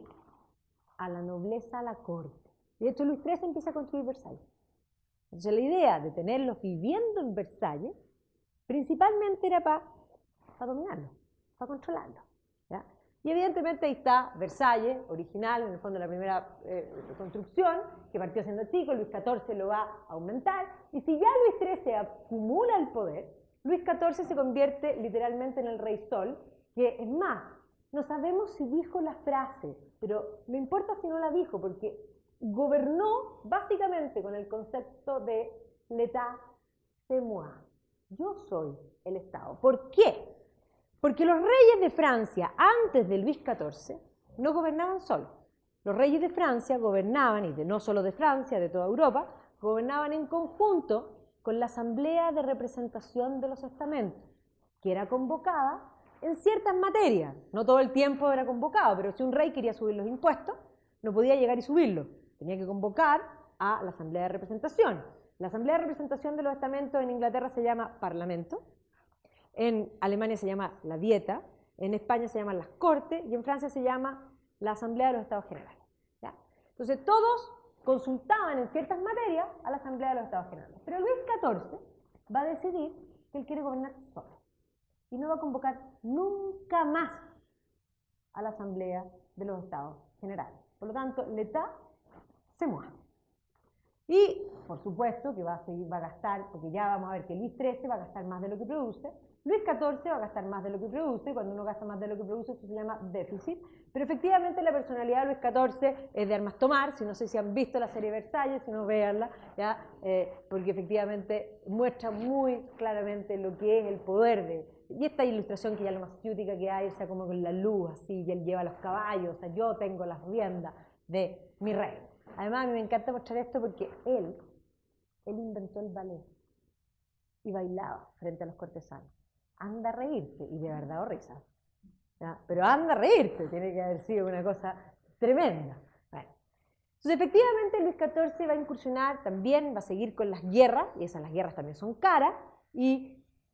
a la nobleza a la corte. Y de hecho Luis trece empieza a construir Versalles. Entonces la idea de tenerlos viviendo en Versalles principalmente era para pa dominarlos, para controlarlos, ¿ya? Y evidentemente ahí está Versalles, original, en el fondo la primera eh, construcción, que partió siendo chico, Luis catorce lo va a aumentar, y si ya Luis trece acumula el poder, Luis catorce se convierte literalmente en el rey sol, que es más, no sabemos si dijo la frase, pero no importa si no la dijo, porque gobernó básicamente con el concepto de l'état c'est moi, yo soy el Estado. ¿Por qué? Porque los reyes de Francia, antes de Luis catorce, no gobernaban solos. Los reyes de Francia gobernaban, y de no solo de Francia, de toda Europa, gobernaban en conjunto con la Asamblea de Representación de los Estamentos, que era convocada en ciertas materias. No todo el tiempo era convocado, pero si un rey quería subir los impuestos, no podía llegar y subirlos. Tenía que convocar a la Asamblea de Representación. La Asamblea de Representación de los Estamentos en Inglaterra se llama Parlamento, en Alemania se llama la Dieta, en España se llaman las Cortes y en Francia se llama la Asamblea de los Estados Generales, ¿ya? Entonces todos consultaban en ciertas materias a la Asamblea de los Estados Generales. Pero Luis catorce va a decidir que él quiere gobernar solo y no va a convocar nunca más a la Asamblea de los Estados Generales. Por lo tanto, l'état c'est moi. Y, por supuesto, que va a seguir, va a gastar, porque ya vamos a ver que Luis trece va a gastar más de lo que produce, Luis catorce va a gastar más de lo que produce, y cuando uno gasta más de lo que produce, eso se llama déficit. Pero efectivamente la personalidad de Luis catorce es de armas tomar, si no sé si han visto la serie Versalles, si no véanla, ¿ya? Eh, porque efectivamente muestra muy claramente lo que es el poder de... Y esta ilustración que ya es lo más ciútica que hay, o sea, como con la luz, así, y él lleva los caballos, o sea, yo tengo las riendas de mi rey. Además, a mí me encanta mostrar esto porque él, él inventó el ballet y bailaba frente a los cortesanos. Anda a reírte, y de verdad o risa, ¿ya? Pero anda a reírte, tiene que haber sido una cosa tremenda. Bueno. Entonces, efectivamente, Luis catorce va a incursionar también, va a seguir con las guerras, y esas las guerras también son caras, y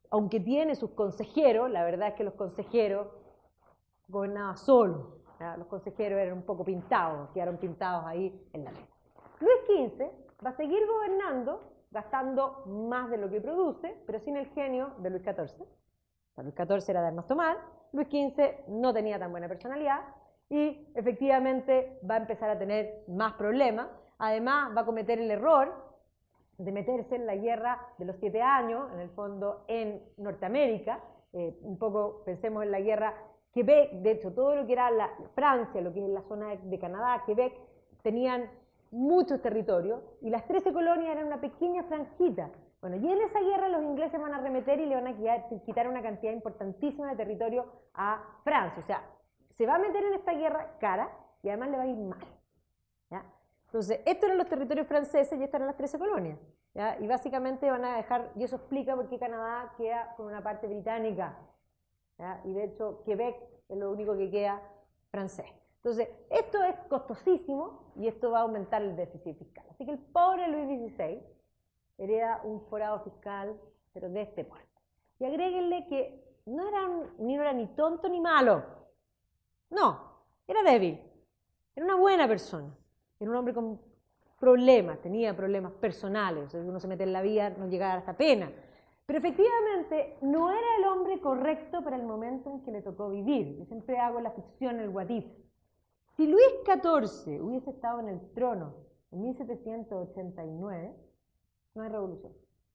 aunque tiene sus consejeros, la verdad es que los consejeros gobernaban solos. ¿Ya? Los consejeros eran un poco pintados, quedaron pintados ahí en la mesa. Luis quince va a seguir gobernando, gastando más de lo que produce, pero sin el genio de Luis catorce. O sea, Luis catorce era darnos tomar, Luis quince no tenía tan buena personalidad y efectivamente va a empezar a tener más problemas. Además, va a cometer el error de meterse en la guerra de los siete años, en el fondo en Norteamérica. Eh, un poco pensemos en la guerra Quebec, de hecho, todo lo que era la Francia, lo que es la zona de Canadá, Quebec, tenían muchos territorios y las trece colonias eran una pequeña franjita. Bueno, y en esa guerra los ingleses van a arremeter y le van a quitar una cantidad importantísima de territorio a Francia. O sea, se va a meter en esta guerra cara y además le va a ir mal. ¿Ya? Entonces, estos eran los territorios franceses y estas eran las trece colonias. ¿Ya? Y básicamente van a dejar, y eso explica por qué Canadá queda con una parte británica. ¿Ya? Y de hecho, Quebec es lo único que queda francés. Entonces, esto es costosísimo y esto va a aumentar el déficit fiscal. Así que el pobre Luis dieciséis hereda un forado fiscal, pero de este porte. Y agréguenle que no era, un, ni, no era ni tonto ni malo. No, era débil. Era una buena persona. Era un hombre con problemas, tenía problemas personales. O sea, si uno se mete en la vida, no llegaba a esta pena. Pero efectivamente no era el hombre correcto para el momento en que le tocó vivir. Yo siempre hago la ficción, el what if. Si Luis catorce hubiese estado en el trono en mil setecientos ochenta y nueve, no hay revolución.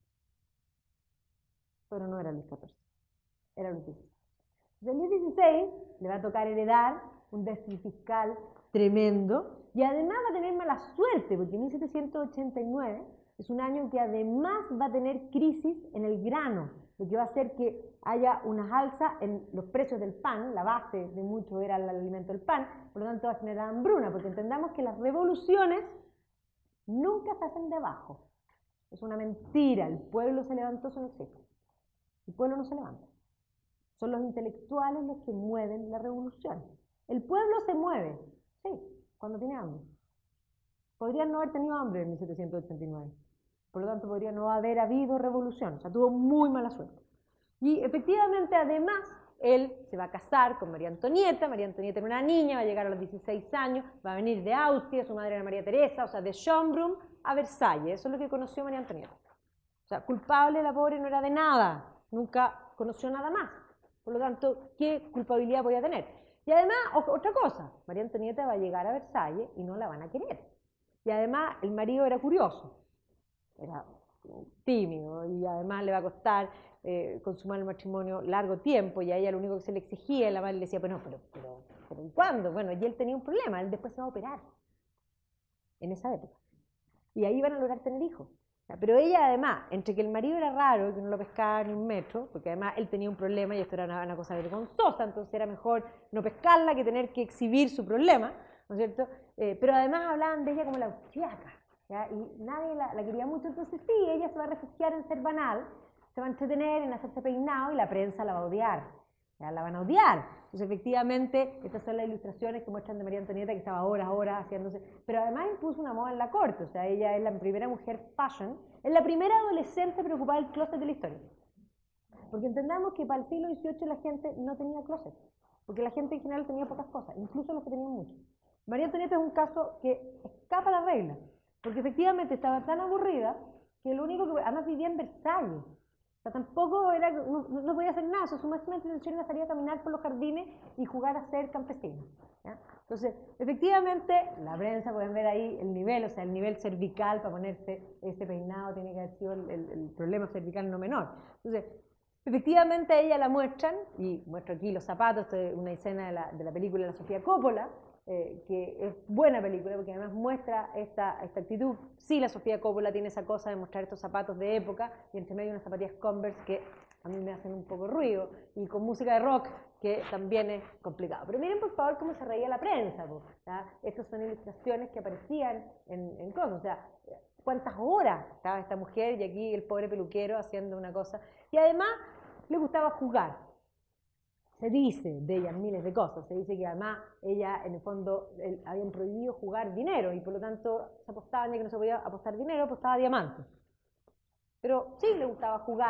Pero no era Luis catorce, era Luis dieciséis. De Luis dieciséis le va a tocar heredar un déficit fiscal tremendo y además va a tener mala suerte, porque mil setecientos ochenta y nueve es un año que además va a tener crisis en el grano, lo que va a hacer que haya unas alzas en los precios del pan. La base de mucho era el alimento del pan, por lo tanto va a generar hambruna, porque entendamos que las revoluciones nunca se hacen de abajo. Es una mentira, el pueblo se levantó, eso no existe. El pueblo no se levanta. Son los intelectuales los que mueven la revolución. El pueblo se mueve, sí, cuando tiene hambre. Podrían no haber tenido hambre en mil setecientos ochenta y nueve. Por lo tanto, podría no haber habido revolución. O sea, tuvo muy mala suerte. Y efectivamente, además, él se va a casar con María Antonieta. María Antonieta era una niña, va a llegar a los dieciséis años, va a venir de Austria, su madre era María Teresa, o sea, de Schönbrunn a Versalles. Eso es lo que conoció María Antonieta. O sea, culpable la pobre no era de nada. Nunca conoció nada más. Por lo tanto, ¿qué culpabilidad podía tener? Y además, otra cosa, María Antonieta va a llegar a Versalles y no la van a querer. Y además, el marido era curioso. Era tímido y además le va a costar eh, consumar el matrimonio largo tiempo y a ella lo único que se le exigía, y la madre le decía, bueno, pero, pero, pero ¿cuándo? Bueno, y él tenía un problema, él después se va a operar en esa época y ahí van a lograr tener hijos. Pero ella además, entre que el marido era raro, que no lo pescaba ni un metro, porque además él tenía un problema y esto era una, una cosa vergonzosa, entonces era mejor no pescarla que tener que exhibir su problema, ¿no es cierto? Eh, pero además hablaban de ella como la austriaca. ¿Ya? Y nadie la, la quería mucho, entonces sí, ella se va a refugiar en ser banal, se va a entretener en hacerse peinado y la prensa la va a odiar, ¿ya? La van a odiar. Entonces efectivamente estas son las ilustraciones que muestran de María Antonieta, que estaba horas, horas haciéndose, pero además impuso una moda en la corte, o sea, ella es la primera mujer fashion, es la primera adolescente preocupada del closet de la historia, porque entendamos que para el siglo dieciocho la gente no tenía closet, porque la gente en general tenía pocas cosas, incluso los que tenían mucho. María Antonieta es un caso que escapa a la regla, porque efectivamente estaba tan aburrida que lo único que... Además vivía en Versalles. O sea, tampoco era... No, no podía hacer nada. O sea, su máxima intención era salir a caminar por los jardines y jugar a ser campesina. ¿Ya? Entonces, efectivamente, la prensa, pueden ver ahí el nivel, o sea, el nivel cervical para ponerse ese peinado tiene que haber sido el, el, el problema cervical no menor. Entonces, efectivamente a ella la muestran, y muestro aquí los zapatos, esto es una escena de la, de la película de la Sofía Coppola, Eh, que es buena película porque además muestra esta, esta actitud. Sí, la Sofía Coppola tiene esa cosa de mostrar estos zapatos de época y entre medio unas zapatillas Converse que a mí me hacen un poco ruido y con música de rock que también es complicado. Pero miren por favor cómo se reía la prensa, ¿ya? Estas son ilustraciones que aparecían en, en cosas, o sea, cuántas horas estaba esta mujer y aquí el pobre peluquero haciendo una cosa y además le gustaba jugar. Se dice de ella miles de cosas, se dice que además ella en el fondo el, habían prohibido jugar dinero y por lo tanto se apostaban, ya que no se podía apostar dinero, apostaba diamantes. Pero sí le gustaba jugar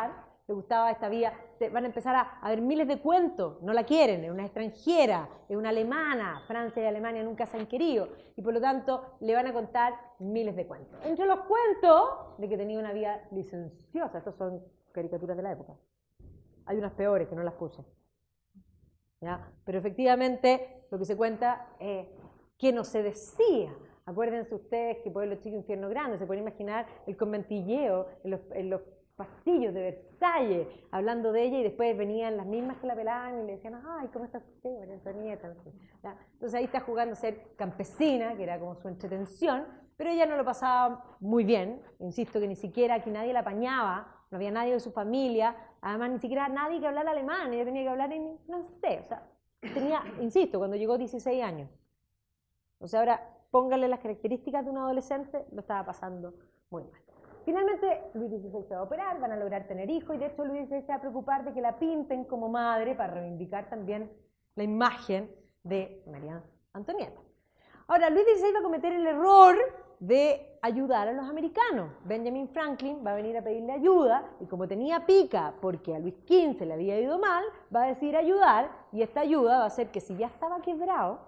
le gustaba esta vida, se, van a empezar a, a ver miles de cuentos, no la quieren, es una extranjera, es una alemana, Francia y Alemania nunca se han querido, y por lo tanto le van a contar miles de cuentos. Entre los cuentos de que tenía una vida licenciosa, estos son caricaturas de la época, hay unas peores que no las puse, ¿ya? Pero efectivamente lo que se cuenta es que no se decía. Acuérdense ustedes que Pueblo Chico, Infierno Grande, se pueden imaginar el conventilleo en los, en los pasillos de Versalles, hablando de ella, y después venían las mismas que la pelaban y le decían, ay, ¿cómo está usted, María Antonieta? Entonces ahí está jugando a ser campesina, que era como su entretención, pero ella no lo pasaba muy bien, insisto que ni siquiera aquí nadie la apañaba, no había nadie de su familia, además ni siquiera nadie que hablara alemán, ella tenía que hablar en, no sé, o sea, tenía, insisto, cuando llegó dieciséis años. O sea, ahora póngale las características de un adolescente, lo estaba pasando muy mal. Finalmente, Luis dieciséis se va a operar, van a lograr tener hijos, y de hecho Luis dieciséis se va a preocupar de que la pinten como madre para reivindicar también la imagen de María Antonieta. Ahora, Luis dieciséis va a cometer el error de ayudar a los americanos. Benjamin Franklin va a venir a pedirle ayuda, y como tenía pica porque a Luis quince le había ido mal, va a decidir ayudar, y esta ayuda va a hacer que si ya estaba quebrado,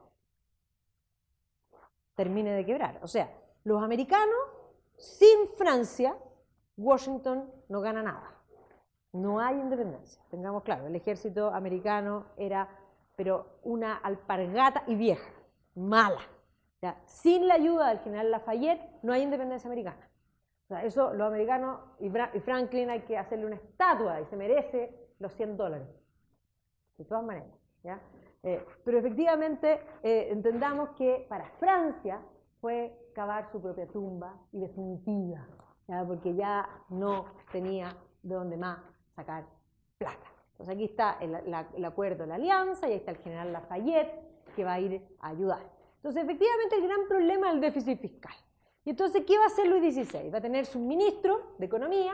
termine de quebrar. O sea, los americanos, sin Francia, Washington no gana nada. No hay independencia, tengamos claro. El ejército americano era, pero una alpargata y vieja, mala. O sea, sin la ayuda del general Lafayette no hay independencia americana. O sea, eso los americanos y Franklin hay que hacerle una estatua y se merece los cien dólares. De todas maneras, ¿ya? Eh, pero efectivamente eh, entendamos que para Francia fue cavar su propia tumba y definitiva, ¿ya? Porque ya no tenía de dónde más sacar plata. Entonces aquí está el, la, el acuerdo de la alianza y ahí está el general Lafayette que va a ir a ayudar. Entonces efectivamente el gran problema es el déficit fiscal. Y entonces, ¿qué va a hacer Luis dieciséis? Va a tener su ministro de Economía,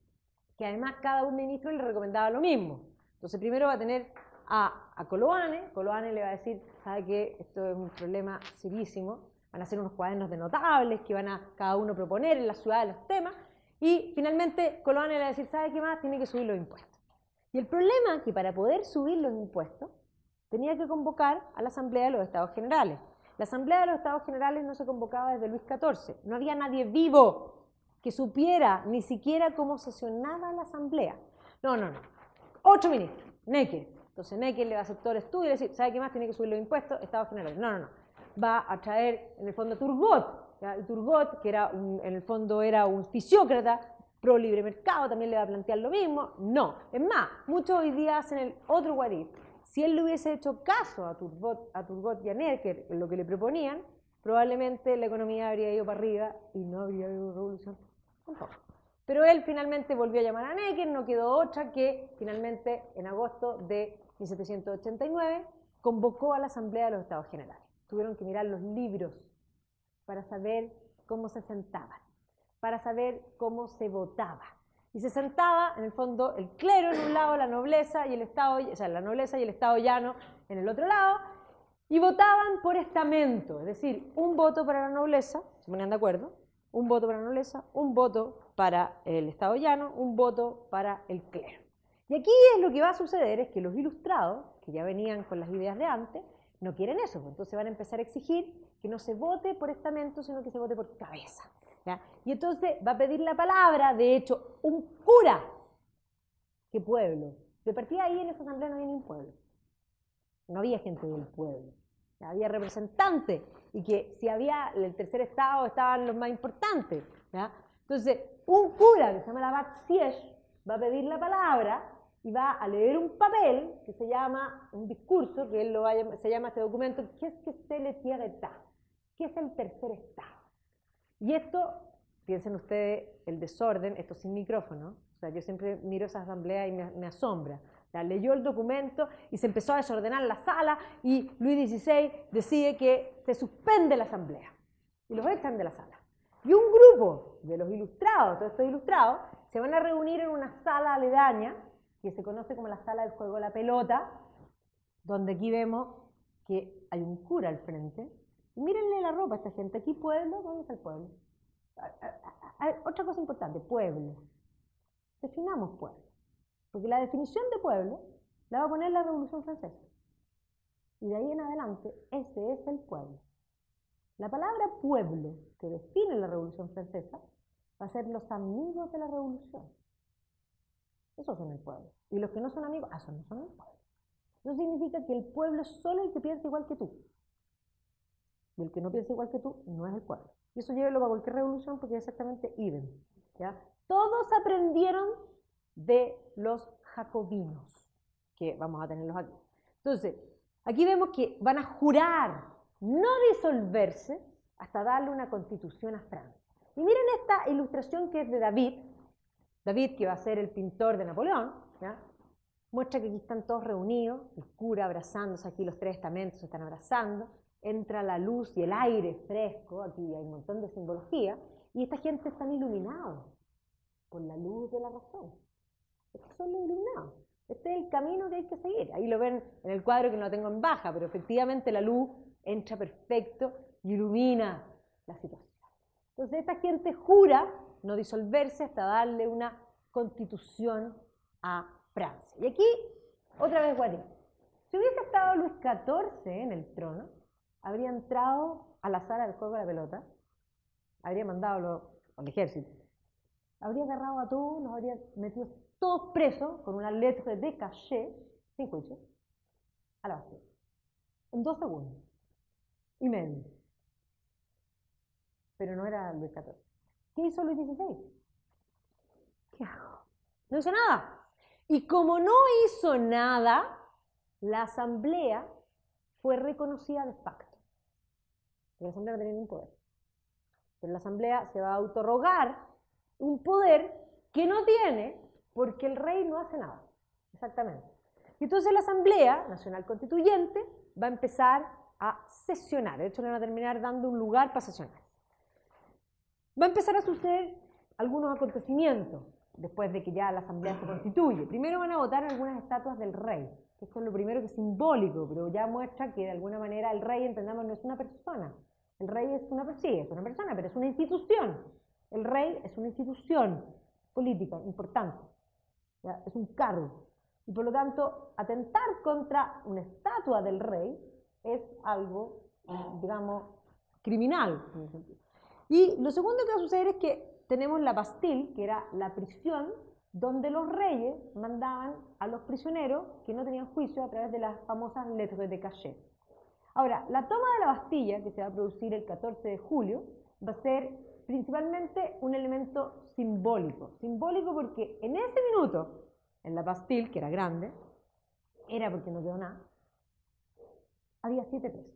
que además cada un ministro le recomendaba lo mismo. Entonces primero va a tener a, a Coloane, Coloane le va a decir, sabe que esto es un problema serísimo, van a hacer unos cuadernos de notables que van a cada uno proponer en la ciudad los temas, y finalmente Coloane le va a decir, sabe qué más, tiene que subir los impuestos. Y el problema es que para poder subir los impuestos tenía que convocar a la Asamblea de los Estados Generales. La Asamblea de los Estados Generales no se convocaba desde Luis catorce, no había nadie vivo que supiera ni siquiera cómo sesionaba la Asamblea. No, no, no. Otro ministro, Necker. Entonces Necker le va a hacer todo el estudio y le dice, ¿sabe qué más? Tiene que subir los impuestos, Estados Generales. No, no, no. Va a traer en el fondo Turgot. ¿Ya? Y Turgot, que era un, en el fondo era un fisiócrata, pro libre mercado, también le va a plantear lo mismo. No. Es más, muchos hoy día hacen el otro what if. Si él le hubiese hecho caso a Turgot, a Turgot y a Necker en lo que le proponían, probablemente la economía habría ido para arriba y no habría habido revolución. Tampoco. Pero él finalmente volvió a llamar a Necker, no quedó otra que finalmente en agosto de mil setecientos ochenta y nueve convocó a la Asamblea de los Estados Generales. Tuvieron que mirar los libros para saber cómo se sentaban, para saber cómo se votaba. Y se sentaba, en el fondo, el clero en un lado, la nobleza y el Estado, o sea, la nobleza y el Estado llano en el otro lado, y votaban por estamento, es decir, un voto para la nobleza, se ponían de acuerdo, un voto para la nobleza, un voto para el Estado llano, un voto para el clero. Y aquí es lo que va a suceder, es que los ilustrados, que ya venían con las ideas de antes, no quieren eso, entonces van a empezar a exigir que no se vote por estamento, sino que se vote por cabeza. ¿Ya? Y entonces va a pedir la palabra, de hecho, un cura. ¿Qué pueblo? De partida ahí en esa asamblea no había ni un pueblo. No había gente del pueblo. ¿Ya? Había representantes. Y que si había el tercer estado estaban los más importantes. ¿Ya? Entonces, un cura que se llama Labat Siege va a pedir la palabra y va a leer un papel que se llama, un discurso, que él lo va a, se llama este documento, ¿qué es que se le tiene está? ¿Qué es el tercer estado? Y esto, piensen ustedes, el desorden, esto sin micrófono, o sea, yo siempre miro esa asamblea y me, me asombra. Ya, leyó el documento y se empezó a desordenar la sala y Luis dieciséis decide que se suspende la asamblea y los echan de la sala. Y un grupo de los ilustrados, todos estos ilustrados, se van a reunir en una sala aledaña que se conoce como la sala del juego de la pelota, donde aquí vemos que hay un cura al frente. Y mírenle la ropa a esta gente. Aquí pueblo, ¿dónde está el pueblo? Otra cosa importante, pueblo. Definamos pueblo. Porque la definición de pueblo la va a poner la Revolución Francesa. Y de ahí en adelante, ese es el pueblo. La palabra pueblo que define la Revolución Francesa va a ser los amigos de la Revolución. Esos son el pueblo. Y los que no son amigos, ah, esos no son el pueblo. Eso significa que el pueblo es solo el que piensa igual que tú. Y el que no piensa igual que tú no es el pueblo. Y eso llévelo para cualquier revolución porque es exactamente idem. ¿Ya? Todos aprendieron de los jacobinos, que vamos a tenerlos aquí. Entonces, aquí vemos que van a jurar no disolverse hasta darle una constitución a Francia. Y miren esta ilustración que es de David, David que va a ser el pintor de Napoleón, ¿ya? Muestra que aquí están todos reunidos, el cura abrazándose, aquí los tres estamentos se están abrazando, entra la luz y el aire fresco, aquí hay un montón de simbología, y esta gente están iluminados por la luz de la razón. Estos son los iluminados. Este es el camino que hay que seguir. Ahí lo ven en el cuadro que no lo tengo en baja, pero efectivamente la luz entra perfecto y ilumina la situación. Entonces esta gente jura no disolverse hasta darle una constitución a Francia. Y aquí, otra vez Guarín. Si hubiese estado Luis catorce en el trono, habría entrado a la sala del juego de la pelota, habría mandado al ejército, habría agarrado a todos, los habría metido todos presos con una letra de cachet, sin juicio, a la Bastilla. En dos segundos y medio. Pero no era Luis catorce. ¿Qué hizo Luis dieciséis? ¿Qué hago? No hizo nada. Y como no hizo nada, la asamblea fue reconocida de facto. La asamblea no tenía ningún poder. Pero la asamblea se va a autorrogar un poder que no tiene porque el rey no hace nada. Exactamente. Y entonces la asamblea nacional constituyente va a empezar a sesionar. De hecho, le van a terminar dando un lugar para sesionar. Va a empezar a suceder algunos acontecimientos después de que ya la asamblea se constituye. Primero van a votar algunas estatuas del rey, que esto es lo primero que es simbólico, pero ya muestra que de alguna manera el rey, entendamos, no es una persona. El rey es una, sí, es una persona, pero es una institución. El rey es una institución política importante, ¿ya? Es un cargo. Y por lo tanto, atentar contra una estatua del rey es algo, digamos, criminal. Y lo segundo que va a suceder es que tenemos la Bastille, que era la prisión donde los reyes mandaban a los prisioneros que no tenían juicio a través de las famosas lettres de cachet. Ahora, la toma de la Bastilla, que se va a producir el catorce de julio, va a ser principalmente un elemento simbólico. Simbólico porque en ese minuto, en la Bastille, que era grande, era porque no quedó nada, había siete presos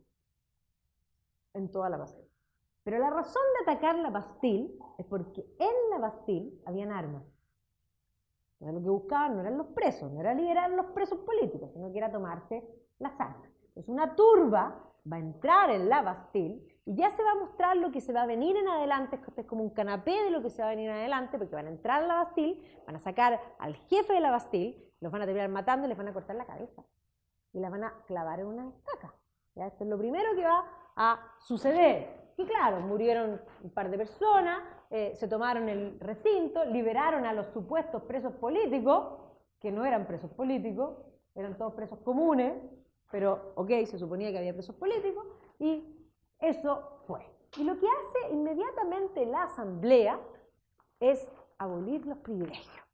en toda la Bastille. Pero la razón de atacar la Bastille es porque en la Bastille habían armas. Entonces lo que buscaban no eran los presos, no era liberar a los presos políticos, sino que era tomarse las armas. Entonces una turba va a entrar en la Bastille y ya se va a mostrar lo que se va a venir en adelante. Esto es como un canapé de lo que se va a venir en adelante, porque van a entrar a la Bastille, van a sacar al jefe de la Bastille, los van a terminar matando y les van a cortar la cabeza. Y la van a clavar en una estaca. ¿Ya? Esto es lo primero que va a suceder. Y claro, murieron un par de personas, eh, se tomaron el recinto, liberaron a los supuestos presos políticos, que no eran presos políticos, eran todos presos comunes, pero ok, se suponía que había presos políticos, y eso fue. Y lo que hace inmediatamente la asamblea es abolir los privilegios.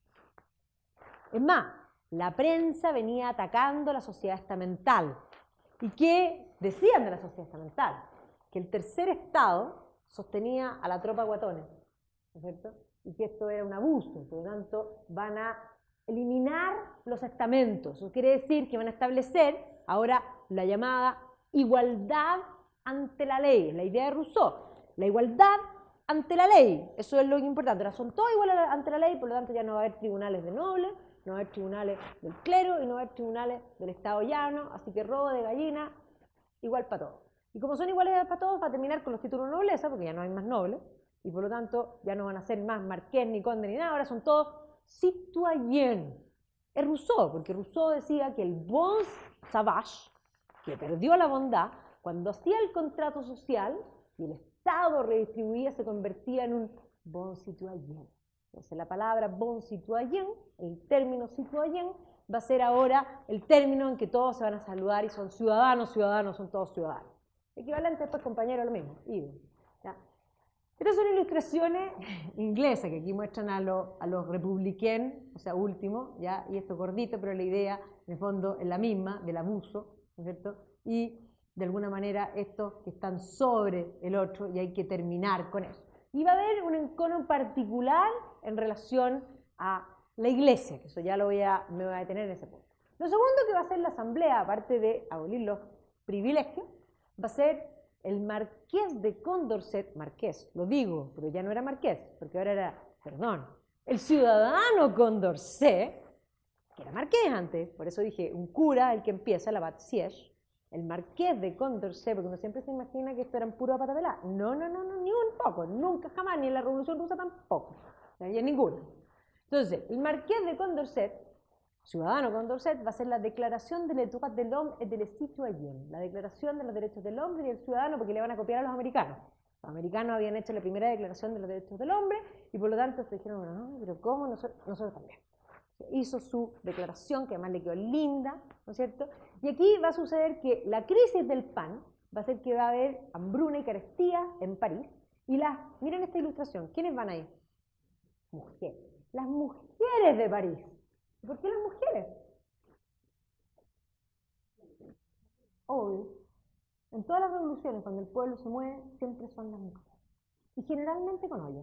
Es más, la prensa venía atacando la sociedad estamental. ¿Y qué decían de la sociedad estamental? Que el tercer estado sostenía a la tropa guatones, ¿no es cierto? Y que esto era un abuso, por lo tanto van a eliminar los estamentos. Eso quiere decir que van a establecer ahora la llamada igualdad ante la ley, la idea de Rousseau, la igualdad ante la ley, eso es lo importante. Ahora son todos iguales ante la ley, por lo tanto ya no va a haber tribunales de nobles, no va a haber tribunales del clero y no va a haber tribunales del Estado llano, así que robo de gallina, igual para todos. Y como son iguales para todos, va a terminar con los títulos de nobleza, porque ya no hay más nobles, y por lo tanto ya no van a ser más marqués, ni conde, ni nada, ahora son todos citoyens. Es Rousseau, porque Rousseau decía que el bon sauvage, que perdió la bondad, cuando hacía el contrato social y el Estado redistribuía, se convertía en un bon citoyen. Entonces la palabra bon citoyen, el término citoyen, va a ser ahora el término en que todos se van a saludar y son ciudadanos, ciudadanos, son todos ciudadanos. Equivalente después, compañero, lo mismo, even, ¿ya? Estas son ilustraciones inglesas que aquí muestran a, lo, a los republicanos, o sea, último, ¿ya? Y esto gordito, pero la idea, en el fondo, es la misma, del abuso, ¿no es cierto? Y, de alguna manera, estos que están sobre el otro y hay que terminar con eso. Y va a haber un encono particular en relación a la iglesia, que eso ya lo voy a, me voy a detener en ese punto. Lo segundo que va a hacer la asamblea, aparte de abolir los privilegios, va a ser el marqués de Condorcet, marqués, lo digo, pero ya no era marqués, porque ahora era, perdón, el ciudadano Condorcet, que era marqués antes, por eso dije, un cura, el que empieza, la bat siège, el marqués de Condorcet, porque uno siempre se imagina que esto eran puro patapelá. No, no, no, no, ni un poco, nunca jamás, ni en la Revolución Rusa tampoco, ni en ninguna. Entonces, el marqués de Condorcet, ciudadano Condorcet, va a ser la declaración de les droits de l'homme et de les citoyens, la declaración de los derechos del hombre y del ciudadano, porque le van a copiar a los americanos. Los americanos habían hecho la primera declaración de los derechos del hombre y por lo tanto se dijeron, no, pero ¿cómo? Nosotros, nosotros también. Hizo su declaración, que además le quedó linda, ¿no es cierto? Y aquí va a suceder que la crisis del pan va a ser que va a haber hambruna y carestía en París. Y las, miren esta ilustración, ¿quiénes van ahí? Mujeres. Las mujeres de París. ¿Por qué las mujeres? Obvio. En todas las revoluciones, cuando el pueblo se mueve, siempre son las mujeres. Y generalmente con olla.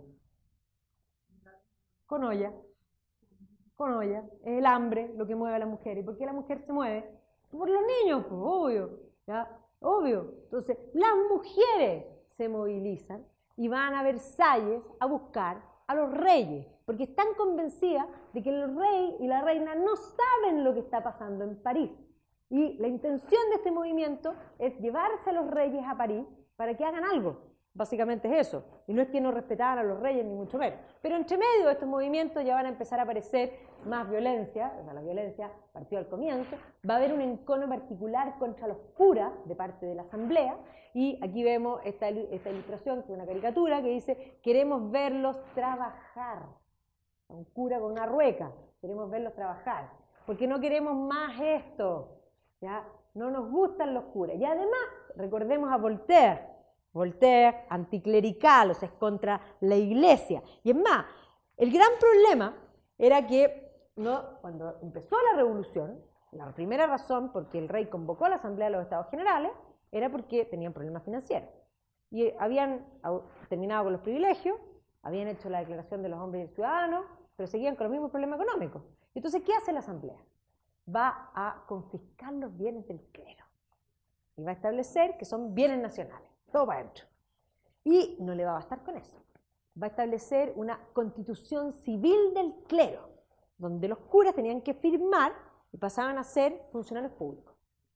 Con olla. Con olla. Es el hambre lo que mueve a la mujer. ¿Y por qué la mujer se mueve? Por los niños, pues, obvio. ¿Ya? Obvio. Entonces, las mujeres se movilizan y van a Versalles a buscar a los reyes, porque están convencidas de que el rey y la reina no saben lo que está pasando en París. Y la intención de este movimiento es llevarse a los reyes a París para que hagan algo. Básicamente es eso. Y no es que no respetaran a los reyes, ni mucho menos. Pero entre medio de estos movimientos ya van a empezar a aparecer más violencia, o sea, la violencia partió al comienzo, va a haber un encono particular contra los curas de parte de la asamblea, y aquí vemos esta, esta ilustración, que es una caricatura, que dice, queremos verlos trabajar. Un cura con una rueca, queremos verlos trabajar, porque no queremos más esto, ¿ya? No nos gustan los curas. Y además, recordemos a Voltaire, Voltaire, anticlerical, o sea, es contra la iglesia. Y es más, el gran problema era que no, cuando empezó la revolución, la primera razón por que el rey convocó a la Asamblea de los Estados Generales era porque tenían problemas financieros. Y habían terminado con los privilegios, habían hecho la declaración de los hombres y ciudadanos, pero seguían con los mismos problemas económicos. Entonces, ¿qué hace la Asamblea? Va a confiscar los bienes del clero y va a establecer que son bienes nacionales, todo para adentro. Y no le va a bastar con eso. Va a establecer una constitución civil del clero, donde los curas tenían que firmar y pasaban a ser funcionarios públicos.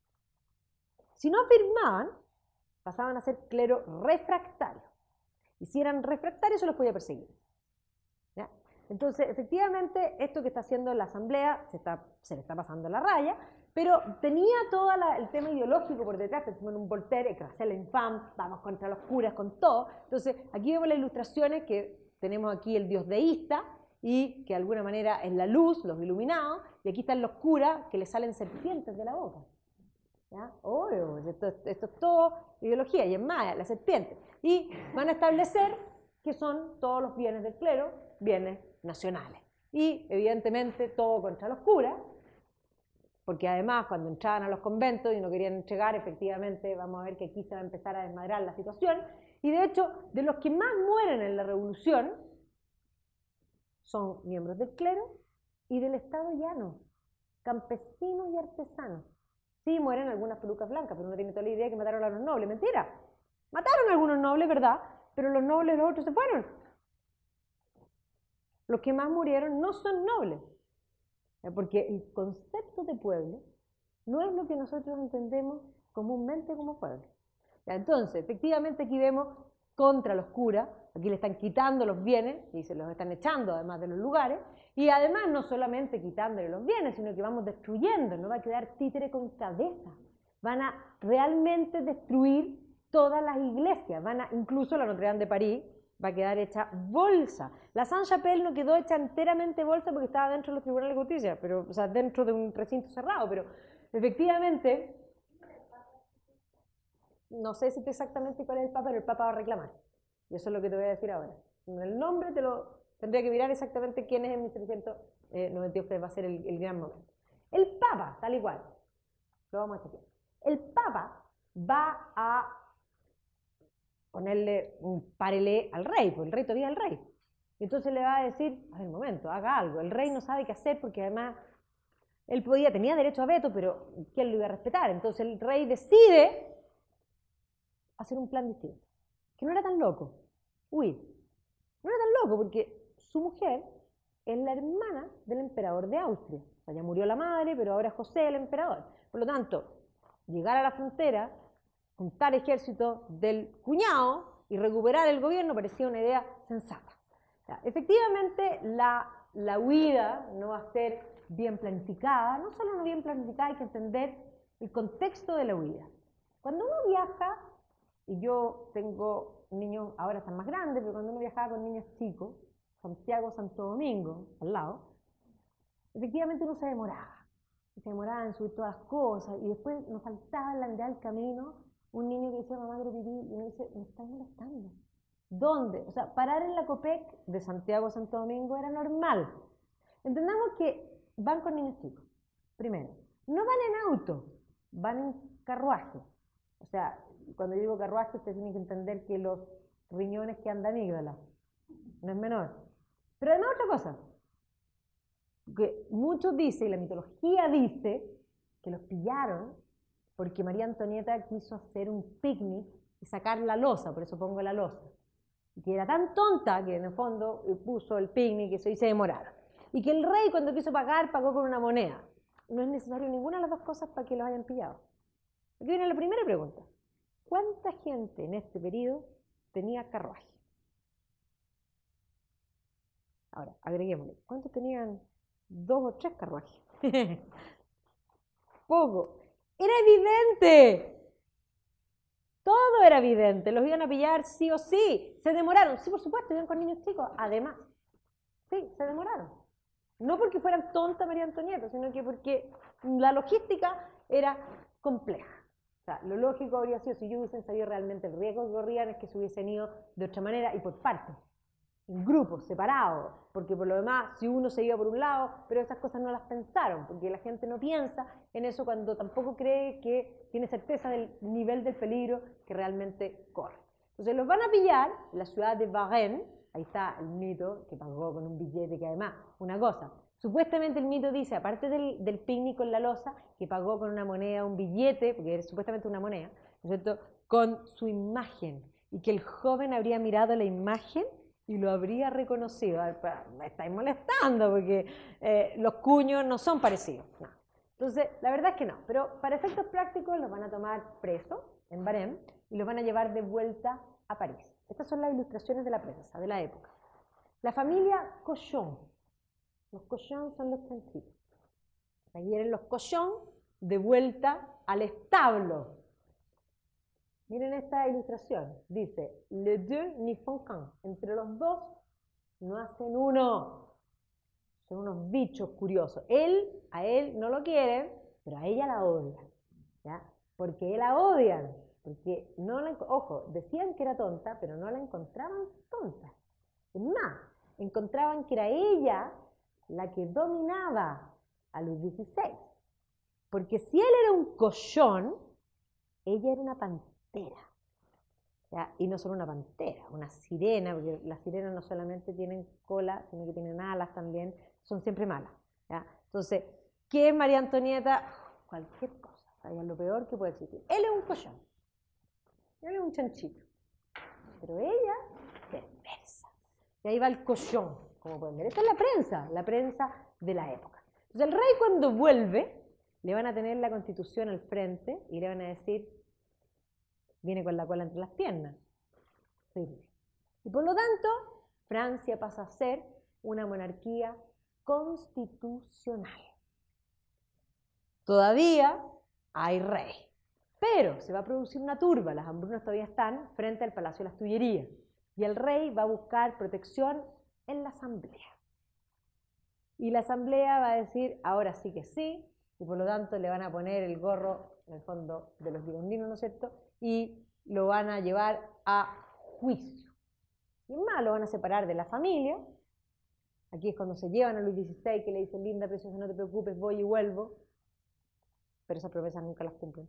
Si no firmaban, pasaban a ser clero refractario. Y si eran refractarios, se los podía perseguir. ¿Ya? Entonces, efectivamente, esto que está haciendo la Asamblea se, está, se le está pasando la raya, pero tenía todo la, el tema ideológico por detrás, pensamos en un Voltaire, que va a ser la infame, vamos contra los curas, con todo. Entonces, aquí vemos las ilustraciones que tenemos aquí el dios deísta, y que de alguna manera es la luz, los iluminados, y aquí están los curas que le salen serpientes de la boca. ¿Ya? Obvio, esto, esto es todo ideología, y es más, la serpiente. Y van a establecer que son todos los bienes del clero, bienes nacionales. Y evidentemente todo contra los curas, porque además cuando entraban a los conventos y no querían entregar, efectivamente vamos a ver que aquí se va a empezar a desmadrar la situación. Y de hecho, de los que más mueren en la revolución, son miembros del clero y del Estado llano, campesinos y artesanos. Sí, mueren algunas pelucas blancas, pero uno tiene toda la idea que mataron a los nobles. Mentira, mataron a algunos nobles, ¿verdad? Pero los nobles, los otros se fueron. Los que más murieron no son nobles, porque el concepto de pueblo no es lo que nosotros entendemos comúnmente como pueblo. Entonces, efectivamente aquí vemos contra los curas, aquí le están quitando los bienes y se los están echando además de los lugares, y además no solamente quitándole los bienes, sino que vamos destruyendo, no va a quedar títere con cabeza, van a realmente destruir todas las iglesias, van a, incluso la Notre Dame de París, va a quedar hecha bolsa. La Sainte-Chapelle no quedó hecha enteramente bolsa porque estaba dentro de los tribunales de justicia, pero, o sea, dentro de un recinto cerrado, pero efectivamente, no sé si exactamente cuál es el Papa, pero el Papa va a reclamar. Y eso es lo que te voy a decir ahora. El nombre te lo tendría que mirar exactamente quién es en mil setecientos noventa y dos, que va a ser el, el gran momento. El Papa, tal y cual, lo vamos a chequear. El Papa va a ponerle un parelé al rey, porque el rey todavía es el rey. Entonces le va a decir, a ver, un momento, haga algo. El rey no sabe qué hacer porque además él podía, tenía derecho a veto, pero ¿quién lo iba a respetar? Entonces el rey decide hacer un plan distinto, que no era tan loco. Uy, no era tan loco porque su mujer es la hermana del emperador de Austria. O sea, ya murió la madre, pero ahora es José el emperador. Por lo tanto, llegar a la frontera, juntar ejército del cuñado y recuperar el gobierno parecía una idea sensata. O sea, efectivamente, la, la huida no va a ser bien planificada. No solo no bien planificada, hay que entender el contexto de la huida. Cuando uno viaja, y yo tengo niños, ahora están más grandes, pero cuando uno viajaba con niños chicos, Santiago, Santo Domingo, al lado, efectivamente uno se demoraba. Se demoraba en subir todas las cosas, y después nos faltaba en la mitad del camino un niño que decía, mamá, quiero pipí, y uno dice, me estás molestando. ¿Dónde? O sea, parar en la Copec de Santiago a Santo Domingo era normal. Entendamos que van con niños chicos. Primero, no van en auto, van en carruaje. O sea, cuando yo digo carruaje, usted tiene que entender que los riñones que anda amígdala, no es menor. Pero además otra cosa, que muchos dicen, y la mitología dice, que los pillaron porque María Antonieta quiso hacer un picnic y sacar la loza, por eso pongo la loza. Y que era tan tonta que en el fondo puso el picnic y eso y se demoraron. Y que el rey cuando quiso pagar, pagó con una moneda. No es necesario ninguna de las dos cosas para que los hayan pillado. Aquí viene la primera pregunta. ¿Cuánta gente en este periodo tenía carruaje? Ahora, agreguémosle. ¿Cuántos tenían dos o tres carruajes? Poco. Era evidente. Todo era evidente. Los iban a pillar sí o sí. Se demoraron. Sí, por supuesto, iban con niños chicos. Además, sí, se demoraron. No porque fueran tontas María Antonieta, sino que porque la logística era compleja. O sea, lo lógico habría sido, si yo hubiesen sabido realmente el riesgo que corrían, es que se hubiesen ido de otra manera y por partes, en grupos, separados, porque por lo demás, si uno se iba por un lado, pero esas cosas no las pensaron, porque la gente no piensa en eso cuando tampoco cree que tiene certeza del nivel del peligro que realmente corre. Entonces los van a pillar en la ciudad de Varennes. Ahí está el mito que pagó con un billete, que además, una cosa, supuestamente el mito dice, aparte del, del picnic con la loza, que pagó con una moneda, un billete, porque era supuestamente una moneda, ¿no es cierto?, con su imagen, y que el joven habría mirado la imagen y lo habría reconocido. Me estáis molestando, porque eh, los cuños no son parecidos. No. Entonces, la verdad es que no, pero para efectos prácticos los van a tomar presos en Varennes y los van a llevar de vuelta a París. Estas son las ilustraciones de la prensa de la época. La familia Cochon. Los Cochon son los chanchitos. Ahí vienen los Cochon de vuelta al establo. Miren esta ilustración. Dice, les deux n'y font qu'un. Entre los dos no hacen uno. Son unos bichos curiosos. Él, a él no lo quieren, pero a ella la odian. ¿Ya? Porque la odian. Porque no la, ojo, decían que era tonta, pero no la encontraban tonta. Es más, encontraban que era ella la que dominaba a Luis dieciséis. Porque si él era un collón, ella era una pantera. ¿Ya? Y no solo una pantera, una sirena, porque las sirenas no solamente tienen cola, sino que tienen alas también, son siempre malas. ¿Ya? Entonces, ¿qué es María Antonieta? Cualquier cosa, o sea, es lo peor que puede existir. Él es un collón. Él es un chanchito, pero ella, perversa. Y ahí va el collón, como pueden ver. Esta es la prensa, la prensa de la época. Entonces el rey cuando vuelve, le van a tener la Constitución al frente y le van a decir, viene con la cola entre las piernas. Sí. Y por lo tanto, Francia pasa a ser una monarquía constitucional. Todavía hay rey. Pero se va a producir una turba, las hambrunas todavía están frente al Palacio de las Tullerías. Y el rey va a buscar protección en la asamblea. Y la asamblea va a decir, ahora sí que sí, y por lo tanto le van a poner el gorro, en el fondo, de los girondinos, ¿no es cierto? Y lo van a llevar a juicio. Y más, lo van a separar de la familia. Aquí es cuando se llevan a Luis dieciséis, que le dicen, linda, preciosa, no te preocupes, voy y vuelvo. Pero esas promesas nunca las cumplen.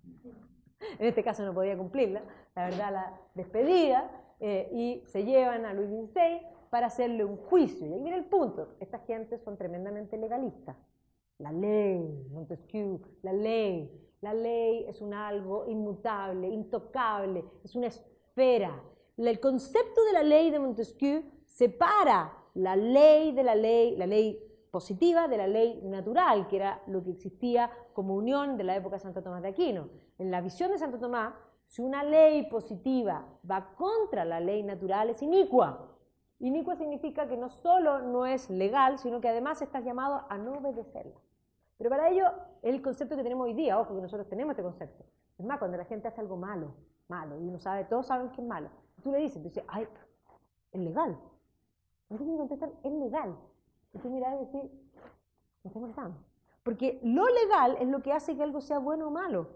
En este caso no podía cumplirla, la verdad, la despedida, eh, y se llevan a Luis dieciséis para hacerle un juicio. Y ahí viene el punto, esta gente son tremendamente legalistas. La ley, Montesquieu, la ley, la ley es un algo inmutable, intocable, es una esfera. El concepto de la ley de Montesquieu separa la ley de la ley, la ley positiva de la ley natural, que era lo que existía como unión de la época de Santo Tomás de Aquino. En la visión de Santo Tomás, si una ley positiva va contra la ley natural, es inicua. Inicua significa que no solo no es legal, sino que además estás llamado a no obedecerla. Pero para ello es el concepto que tenemos hoy día, ojo que nosotros tenemos este concepto. Es más, cuando la gente hace algo malo, malo, y uno sabe, todos saben que es malo, tú le dices, tú dices, ay, es legal. Entonces me contestan, es legal. Y tú miras y decís, me estoy molestando. Porque lo legal es lo que hace que algo sea bueno o malo.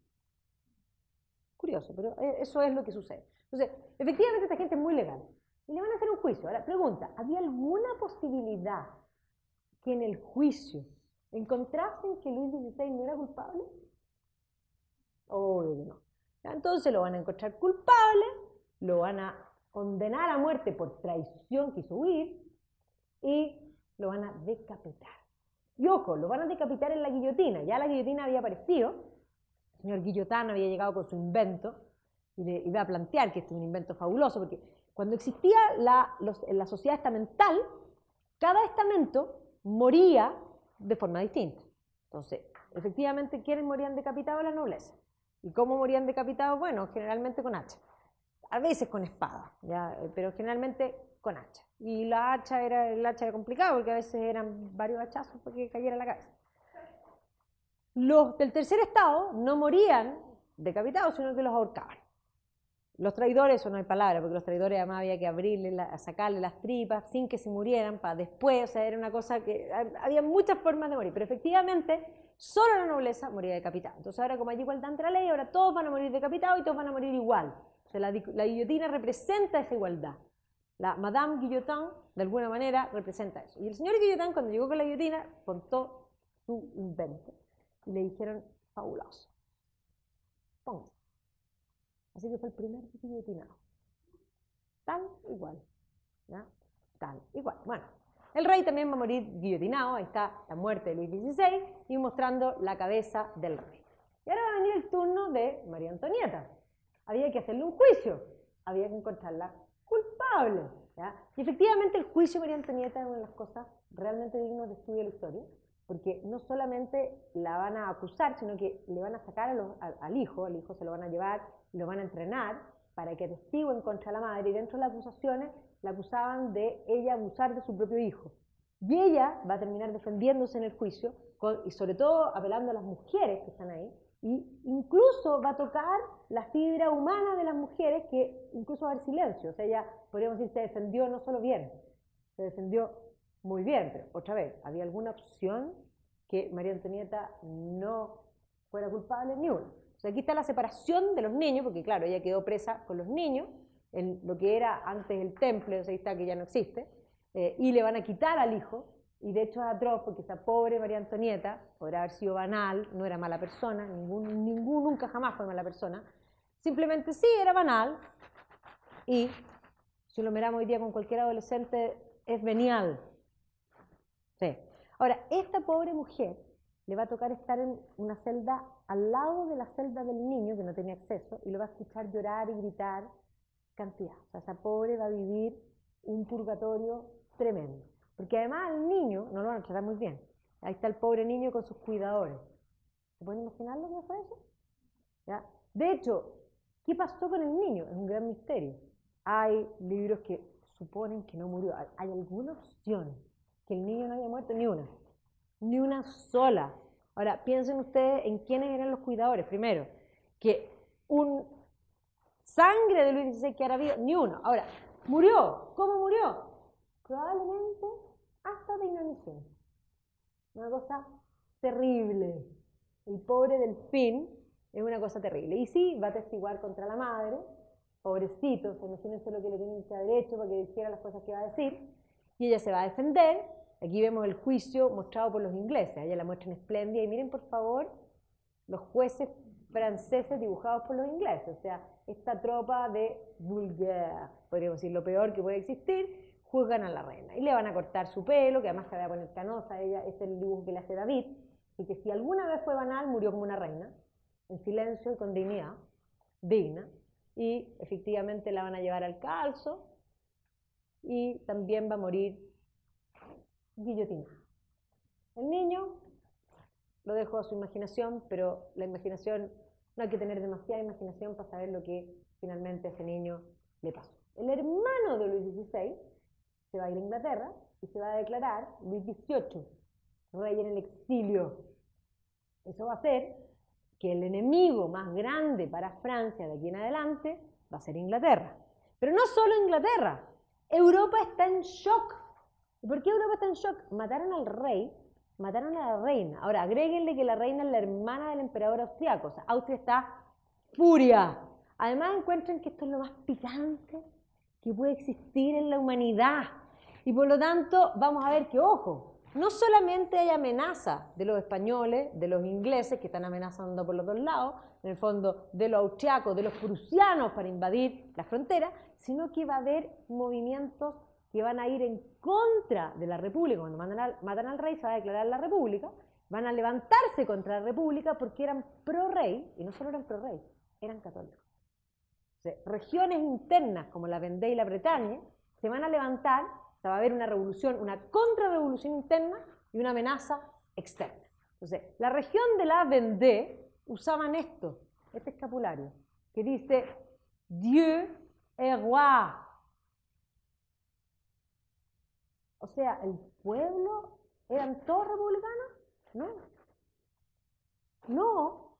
Curioso, pero eso es lo que sucede. Entonces, efectivamente esta gente es muy legal. Y le van a hacer un juicio. Ahora, pregunta, ¿había alguna posibilidad que en el juicio encontrasen que Luis dieciséis no era culpable? Obvio que no. Entonces lo van a encontrar culpable, lo van a condenar a muerte por traición, quiso huir, y lo van a decapitar. Y ojo, lo van a decapitar en la guillotina. Ya la guillotina había aparecido, el señor Guillotin había llegado con su invento, y le iba a plantear que este es un invento fabuloso, porque cuando existía la, los, la sociedad estamental, cada estamento moría de forma distinta. Entonces, efectivamente, ¿quiénes morían decapitados? La nobleza. ¿Y cómo morían decapitados? Bueno, generalmente con hacha. A veces con espada, ¿ya? Pero generalmente con hacha. Y la hacha era, el hacha era complicado, porque a veces eran varios hachazos para que cayera en la cabeza. Los del tercer estado no morían decapitados, sino que los ahorcaban. Los traidores, eso no hay palabra, porque los traidores además había que abrirle, la, sacarle las tripas sin que se murieran para después, o sea, era una cosa que había muchas formas de morir, pero efectivamente solo la nobleza moría decapitada. Entonces ahora como hay igualdad entre la ley, ahora todos van a morir decapitados y todos van a morir igual. O sea, la, la guillotina representa esa igualdad. La Madame Guillotin, de alguna manera, representa eso. Y el señor Guillotin, cuando llegó con la guillotina, contó su invento. Y le dijeron, fabuloso. Póngase. Así que fue el primer guillotinado. Tal igual. ¿Ya? Tal igual. Bueno, el rey también va a morir guillotinado. Ahí está la muerte de Luis dieciséis y mostrando la cabeza del rey. Y ahora va a venir el turno de María Antonieta. Había que hacerle un juicio. Había que encontrarla culpable. ¿Ya? Y efectivamente el juicio de María Antonieta es una de las cosas realmente dignas de estudio de la historia, porque no solamente la van a acusar, sino que le van a sacar a los, a, al hijo, al hijo se lo van a llevar, lo van a entrenar para que atestiguen contra la madre, y dentro de las acusaciones la acusaban de ella abusar de su propio hijo. Y ella va a terminar defendiéndose en el juicio, con, y sobre todo apelando a las mujeres que están ahí, y incluso va a tocar la fibra humana de las mujeres, que incluso va a haber silencio. O sea, ella, podríamos decir, se defendió no solo bien, se defendió muy bien, pero otra vez, ¿había alguna opción que María Antonieta no fuera culpable? Ni una. O sea, aquí está la separación de los niños, porque claro, ella quedó presa con los niños, en lo que era antes el temple, o sea, ahí está que ya no existe, eh, y le van a quitar al hijo, y de hecho es atroz, porque esa pobre María Antonieta, podrá haber sido banal, no era mala persona, ningún, ningún, nunca jamás fue mala persona, simplemente sí, era banal, y si lo miramos hoy día con cualquier adolescente, es venial. Sí. Ahora, esta pobre mujer le va a tocar estar en una celda al lado de la celda del niño, que no tenía acceso, y lo va a escuchar llorar y gritar cantidad. O sea, esa pobre va a vivir un purgatorio tremendo. Porque además al niño no lo van a tratar muy bien. Ahí está el pobre niño con sus cuidadores. ¿Se pueden imaginar lo que fue eso? ¿Ya? De hecho, ¿qué pasó con el niño? Es un gran misterio. Hay libros que suponen que no murió. ¿Hay alguna opción que el niño no haya muerto? Ni una. Ni una sola. Ahora, piensen ustedes en quiénes eran los cuidadores. Primero, que un sangre de Luis dieciséis que ahora vivo, ni uno. Ahora, Murió. ¿Cómo murió? Probablemente hasta de inanición. Una cosa terrible. El pobre delfín es una cosa terrible. Y sí, va a testiguar contra la madre. Pobrecito, imagínense lo que le tienen que haber hecho para que dijera las cosas que va a decir. Y ella se va a defender. Aquí vemos el juicio mostrado por los ingleses. Ella la muestran espléndida. Y miren, por favor, los jueces franceses dibujados por los ingleses. O sea, esta tropa de vulgar, podríamos decir lo peor que puede existir, juzgan a la reina. Y le van a cortar su pelo, que además se va a poner canosa. Ella, este es el dibujo que le hace David. Y que si alguna vez fue banal, murió como una reina, en silencio y con dignidad, digna. Y efectivamente la van a llevar al calzo y también va a morir guillotinada. El niño lo dejo a su imaginación, pero la imaginación, no hay que tener demasiada imaginación para saber lo que finalmente a ese niño le pasó. El hermano de Luis dieciséis se va a ir a Inglaterra y se va a declarar Luis dieciocho, rey en el exilio. Eso va a hacer que el enemigo más grande para Francia de aquí en adelante va a ser Inglaterra. Pero no solo Inglaterra, Europa está en shock. ¿Y por qué Europa está en shock? Mataron al rey, mataron a la reina. Ahora, agréguenle que la reina es la hermana del emperador austriaco. O sea, Austria está furia. Además, encuentran que esto es lo más picante que puede existir en la humanidad. Y por lo tanto, vamos a ver que, ojo, no solamente hay amenaza de los españoles, de los ingleses, que están amenazando por los dos lados, en el fondo de los austriacos, de los prusianos para invadir la frontera, sino que va a haber movimientos que van a ir en contra de la República. Cuando matan al, matan al rey, se va a declarar la República, van a levantarse contra la República porque eran pro-rey, y no solo eran pro-rey, eran católicos. O sea, regiones internas como la Vendée y la Bretaña se van a levantar. O sea, va a haber una revolución, una contrarrevolución interna y una amenaza externa. Entonces, la región de la Vendée usaban esto, este escapulario, que dice Dieu est roi. O sea, ¿el pueblo eran todos republicanos? No. No.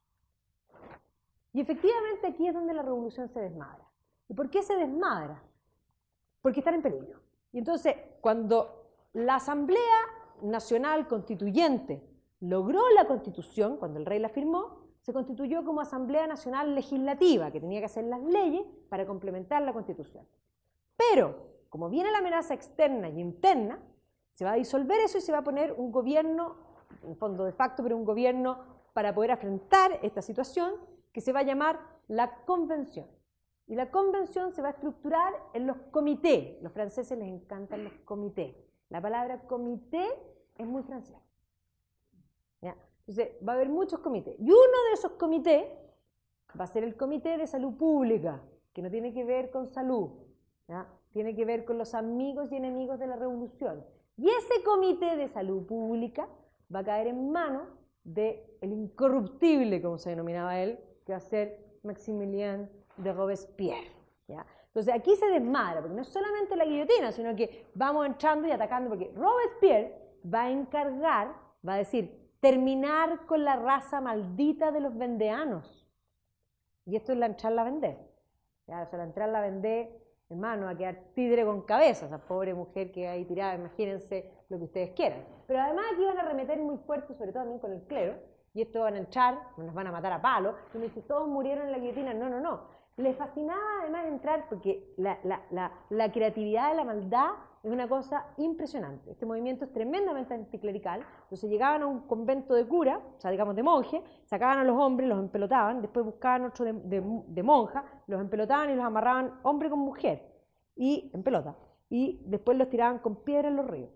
Y efectivamente aquí es donde la revolución se desmadra. ¿Y por qué se desmadra? Porque están en peligro. Y entonces, cuando la Asamblea Nacional Constituyente logró la Constitución, cuando el rey la firmó, se constituyó como Asamblea Nacional Legislativa, que tenía que hacer las leyes para complementar la Constitución. Pero, como viene la amenaza externa y interna, se va a disolver eso y se va a poner un gobierno, en fondo de facto, pero un gobierno para poder afrontar esta situación, que se va a llamar la Convención. Y la convención se va a estructurar en los comités. Los franceses les encantan los comités. La palabra comité es muy francesa. ¿Ya? Entonces, va a haber muchos comités. Y uno de esos comités va a ser el Comité de Salud Pública, que no tiene que ver con salud, ¿ya? Tiene que ver con los amigos y enemigos de la revolución. Y ese Comité de Salud Pública va a caer en manos del incorruptible, como se denominaba él, que va a ser Maximilien de Robespierre. ¿Ya? Entonces aquí se desmadra, porque no es solamente la guillotina, sino que vamos entrando y atacando, porque Robespierre va a encargar, va a decir, terminar con la raza maldita de los vendeanos. Y esto es la entrada la Vendée. ¿Ya? O sea, la entrada la Vendée, hermano, va a quedar tigre con cabeza, esa pobre mujer que ahí tirada, imagínense lo que ustedes quieran. Pero además aquí van a arremeter muy fuerte, sobre todo también con el clero, y esto van a entrar, nos van a matar a palo, y me dice, todos murieron en la guillotina. No, no, no. Les fascinaba además entrar porque la, la, la, la creatividad de la maldad es una cosa impresionante. Este movimiento es tremendamente anticlerical. Entonces llegaban a un convento de cura, o sea, digamos de monje, sacaban a los hombres, los empelotaban, después buscaban otro de, de, de monja, los empelotaban y los amarraban hombre con mujer, y en pelota, y después los tiraban con piedra en los ríos.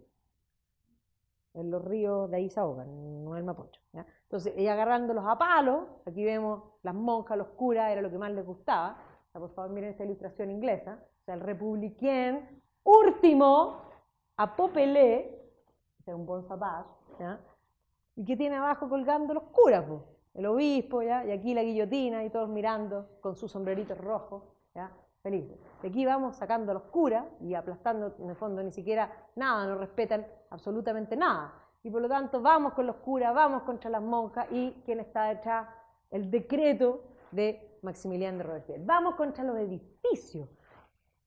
En los ríos de ahí se ahogan, no el Mapocho. ¿Ya? Entonces, ella agarrándolos a palos, aquí vemos las monjas, los curas, era lo que más les gustaba. O sea, por favor, miren esta ilustración inglesa. O sea, el republicain último a Popelé, o sea, un bon sapage, ¿ya? Y que tiene abajo colgando los curas, pues, el obispo, ¿ya? Y aquí la guillotina y todos mirando con sus sombreritos rojos, ¿ya? Felices. De aquí vamos sacando a los curas y aplastando, en el fondo ni siquiera nada, no respetan absolutamente nada. Y por lo tanto vamos con los curas, vamos contra las monjas y ¿quién está detrás? El decreto de Maximilien de Robespierre. Vamos contra los edificios.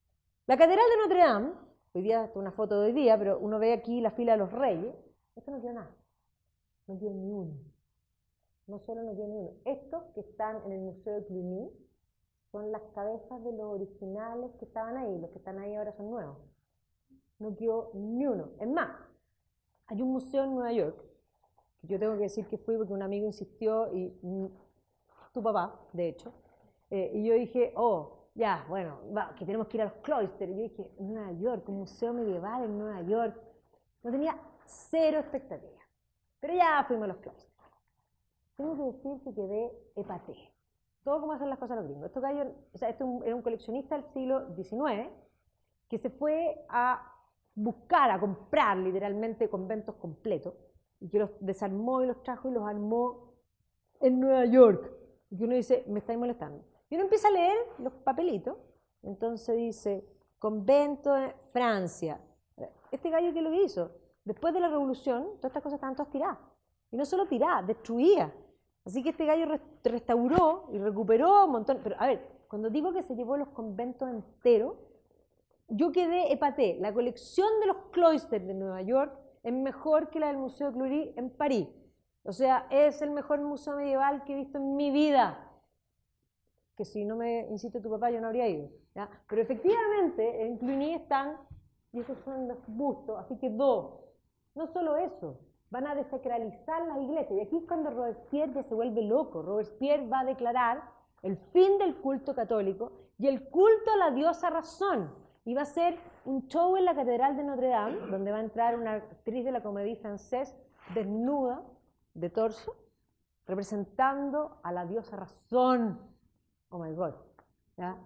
La Catedral de Notre Dame, hoy día, esta es una foto de hoy día, pero uno ve aquí la fila de los reyes, esto no quedó nada, no quedó ni uno. No solo no quedó ni uno. Estos que están en el Museo de Cluny son las cabezas de los originales que estaban ahí, los que están ahí ahora son nuevos. No quedó ni uno. Es más, hay un museo en Nueva York, que yo tengo que decir que fui porque un amigo insistió, y mm, tu papá, de hecho, eh, y yo dije, oh, ya, bueno, va, que tenemos que ir a los cloisters. Y yo dije, Nueva York, un museo medieval en Nueva York. No tenía cero expectativa. Pero ya fuimos a los cloisters. Tengo que decir que quedé epaté. Todo como hacen las cosas los gringos. Esto, gallo, o sea, esto era un coleccionista del siglo diecinueve que se fue a buscar, a comprar literalmente conventos completos, y que los desarmó y los trajo y los armó en Nueva York. Y que uno dice, me estáis molestando. Y uno empieza a leer los papelitos, entonces dice, convento de Francia. Este gallo, ¿qué es lo que hizo? Después de la revolución, todas estas cosas estaban todas tiradas. Y no solo tiradas, destruidas. Así que este gallo restauró y recuperó un montón. Pero a ver, cuando digo que se llevó los conventos enteros, yo quedé epaté. La colección de los cloisters de Nueva York es mejor que la del Museo de Cluny en París. O sea, es el mejor museo medieval que he visto en mi vida. Que si no me insiste tu papá, yo no habría ido, ¿ya? Pero efectivamente, en Cluny están, y esos son los bustos, así que dos. No solo eso, van a desacralizar las iglesias. Y aquí es cuando Robespierre ya se vuelve loco. Robespierre va a declarar el fin del culto católico y el culto a la diosa razón. Y va a ser un show en la Catedral de Notre Dame, donde va a entrar una actriz de la Comédie Française desnuda, de torso, representando a la diosa razón. Oh my God. ¿Ya?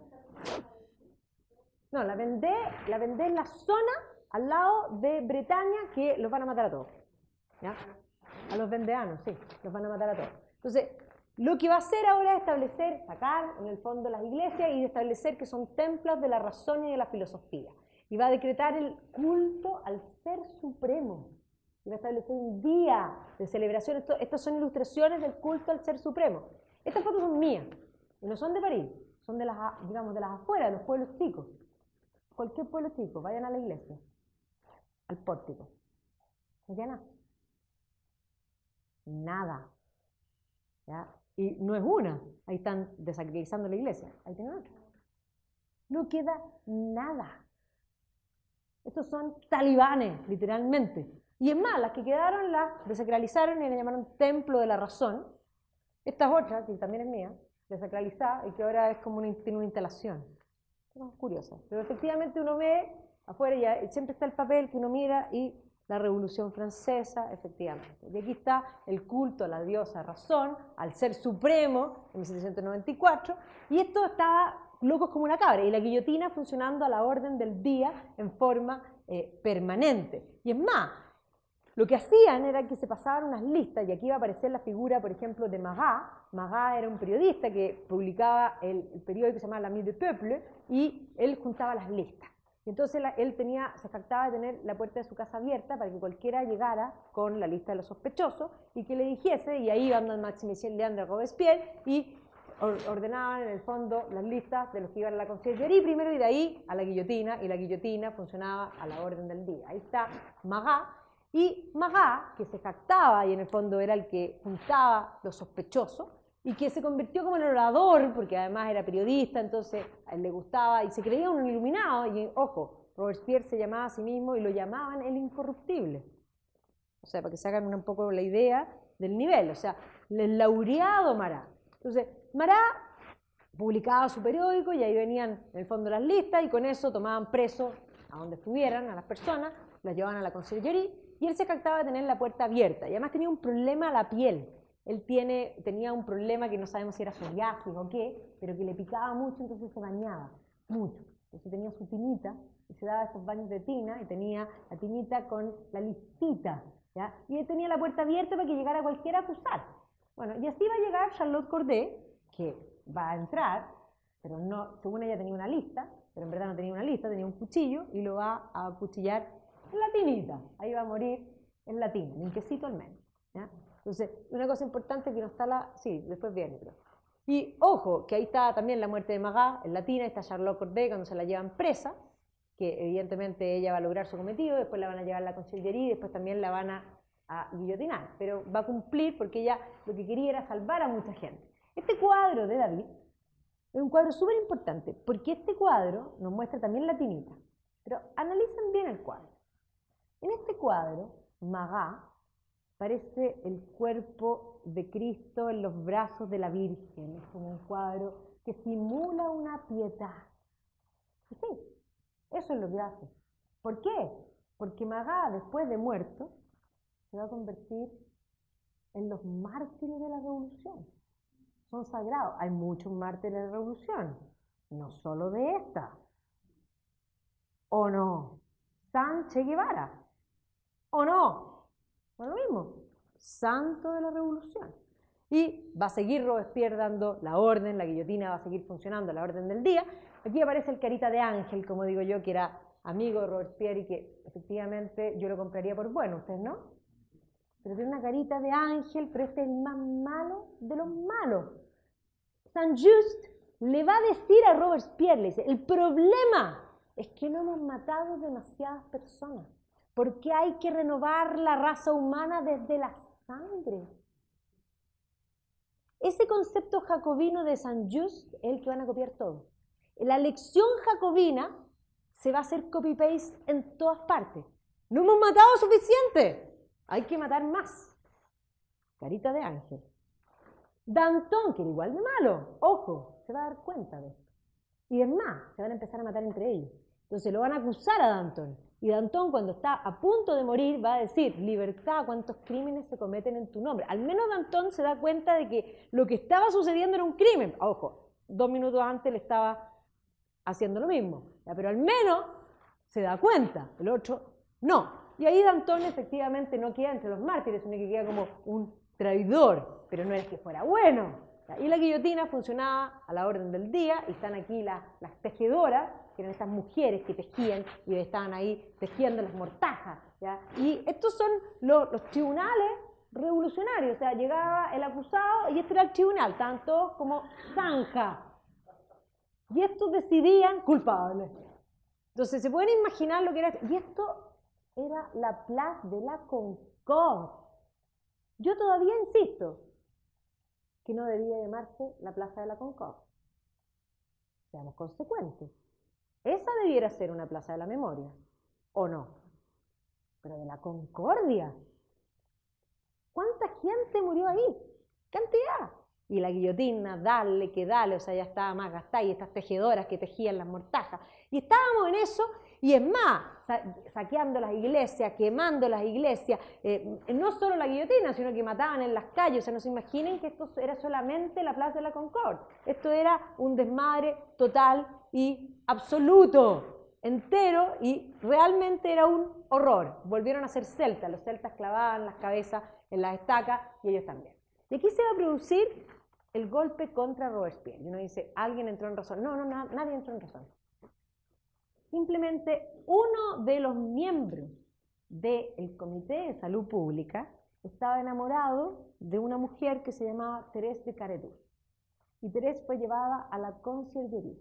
No, la vendé, la vendé en la zona al lado de Bretaña, que los van a matar a todos. ¿Ya? A los vendeanos, sí, los van a matar a todos. Entonces, lo que va a hacer ahora es establecer, sacar en el fondo las iglesias y establecer que son templos de la razón y de la filosofía. Y va a decretar el culto al Ser Supremo. Y va a establecer un día de celebración. Esto, estas son ilustraciones del culto al Ser Supremo. Estas fotos son mías, y no son de París, son de las, digamos, de las afueras, de los pueblos chicos. Cualquier pueblo chico, vayan a la iglesia, al pórtico. No queda nada. Nada. ¿Ya? Y no es una, ahí están desacralizando la iglesia, ahí tienen otra. No queda nada. Estos son talibanes, literalmente. Y es más, las que quedaron las desacralizaron y le llamaron Templo de la Razón. Esta es otra, que también es mía, desacralizada, y que ahora es como una, tiene una instalación. Es curiosa. Pero efectivamente uno ve afuera, y siempre está el papel que uno mira, y la Revolución Francesa, efectivamente. Y aquí está el culto a la diosa razón, al Ser Supremo, en mil setecientos noventa y cuatro, y esto estaba locos como una cabra, y la guillotina funcionando a la orden del día en forma eh, permanente. Y es más, lo que hacían era que se pasaban unas listas, y aquí va a aparecer la figura, por ejemplo, de Marat. Marat era un periodista que publicaba el, el periódico que se llamaba L'Ami du Peuple, y él juntaba las listas. Entonces la, él tenía, se jactaba de tener la puerta de su casa abierta para que cualquiera llegara con la lista de los sospechosos y que le dijese, y ahí iban al Maximilien Leandre Robespierre y or, ordenaban en el fondo las listas de los que iban a la conciergería primero, y de ahí a la guillotina, y la guillotina funcionaba a la orden del día. Ahí está Marat. Y Marat, que se jactaba y en el fondo era el que juntaba los sospechosos, y que se convirtió como en orador, porque además era periodista, entonces a él le gustaba y se creía un iluminado, y ojo, Robespierre se llamaba a sí mismo y lo llamaban el incorruptible. O sea, para que se hagan un poco la idea del nivel, o sea, el laureado Marat. Entonces, Marat publicaba su periódico y ahí venían en el fondo las listas, y con eso tomaban preso a donde estuvieran a las personas, las llevaban a la conciergería, y él se jactaba de tener la puerta abierta, y además tenía un problema a la piel. Él tiene, tenía un problema que no sabemos si era psoriasis o qué, pero que le picaba mucho, entonces se bañaba mucho. Entonces tenía su tinita, y se daba estos baños de tina, y tenía la tinita con la listita, ¿ya? Y él tenía la puerta abierta para que llegara cualquiera a acusar. Bueno, y así va a llegar Charlotte Corday, que va a entrar, pero no, según ella tenía una lista, pero en verdad no tenía una lista, tenía un cuchillo, y lo va a acuchillar en la tinita. Ahí va a morir en la tina, limpiecito al menos, ¿ya? Entonces, una cosa importante que no está la... Sí, después viene, pero... Y ojo, que ahí está también la muerte de Marat en la tina, está Charlotte Corday cuando se la llevan presa, que evidentemente ella va a lograr su cometido, después la van a llevar a la Consellería y después también la van a, a guillotinar, pero va a cumplir porque ella lo que quería era salvar a mucha gente. Este cuadro de David es un cuadro súper importante, porque este cuadro nos muestra también la tinita, pero analicen bien el cuadro. En este cuadro, Magá parece el cuerpo de Cristo en los brazos de la Virgen, es como un cuadro que simula una piedad. Y sí, eso es lo que hace. ¿Por qué? Porque Magá, después de muerto, se va a convertir en los mártires de la revolución. Son sagrados. Hay muchos mártires de la revolución, no solo de esta. ¿O no? San Che Guevara. ¿O no? No es lo mismo. Santo de la revolución. Y va a seguir Robespierre dando la orden, la guillotina va a seguir funcionando, la orden del día. Aquí aparece el carita de ángel, como digo yo, que era amigo de Robespierre y que efectivamente yo lo compraría por bueno, ¿ustedes no? Pero tiene una carita de ángel, pero este es el más malo de los malos. Saint-Just le va a decir a Robespierre, le dice, el problema es que no hemos matado demasiadas personas, porque hay que renovar la raza humana desde la sangre. Ese concepto jacobino de Saint-Just es el que van a copiar todos. La lección jacobina se va a hacer copy-paste en todas partes. No hemos matado suficiente, hay que matar más. Carita de ángel. Danton, que era igual de malo, ojo, se va a dar cuenta de esto. Y es más, se van a empezar a matar entre ellos. Entonces lo van a acusar a Danton. Y Danton, cuando está a punto de morir, va a decir, libertad, cuántos crímenes se cometen en tu nombre. Al menos Danton se da cuenta de que lo que estaba sucediendo era un crimen. Ojo, dos minutos antes le estaba haciendo lo mismo. ¿Ya? Pero al menos se da cuenta, el otro no. Y ahí Danton efectivamente no queda entre los mártires, sino que queda como un traidor, pero no es que fuera bueno. ¿Ya? Y la guillotina funcionaba a la orden del día, y están aquí las, las tejedoras, que eran estas mujeres que tejían y estaban ahí tejiendo las mortajas. ¿Ya? Y estos son los, los tribunales revolucionarios, o sea, llegaba el acusado y este era el tribunal, estaban todos como zanja. Y estos decidían culpables. Entonces, se pueden imaginar lo que era. Y esto era la Place de la Concorde. Yo todavía insisto que no debía llamarse la Plaza de la Concorde. Seamos consecuentes. Esa debiera ser una plaza de la memoria, ¿o no? Pero de la concordia. ¿Cuánta gente murió ahí? ¡Cantidad! Y la guillotina, dale, que dale, o sea, ya estaba más gastada, y estas tejedoras que tejían las mortajas. Y estábamos en eso, y es más, saqueando las iglesias, quemando las iglesias, eh, no solo la guillotina, sino que mataban en las calles. O sea, no se imaginen que esto era solamente la Plaza de la Concorde. Esto era un desmadre total y absoluto, entero, y realmente era un horror. Volvieron a ser celtas, los celtas clavaban las cabezas en las estacas, y ellos también. Y aquí se va a producir el golpe contra Robespierre. Y uno dice, ¿alguien entró en razón? No, no, no, nadie entró en razón. Simplemente uno de los miembros del Comité de Salud Pública estaba enamorado de una mujer que se llamaba Thérèse de Caretou. Y Thérèse fue llevada a la Conciergerie.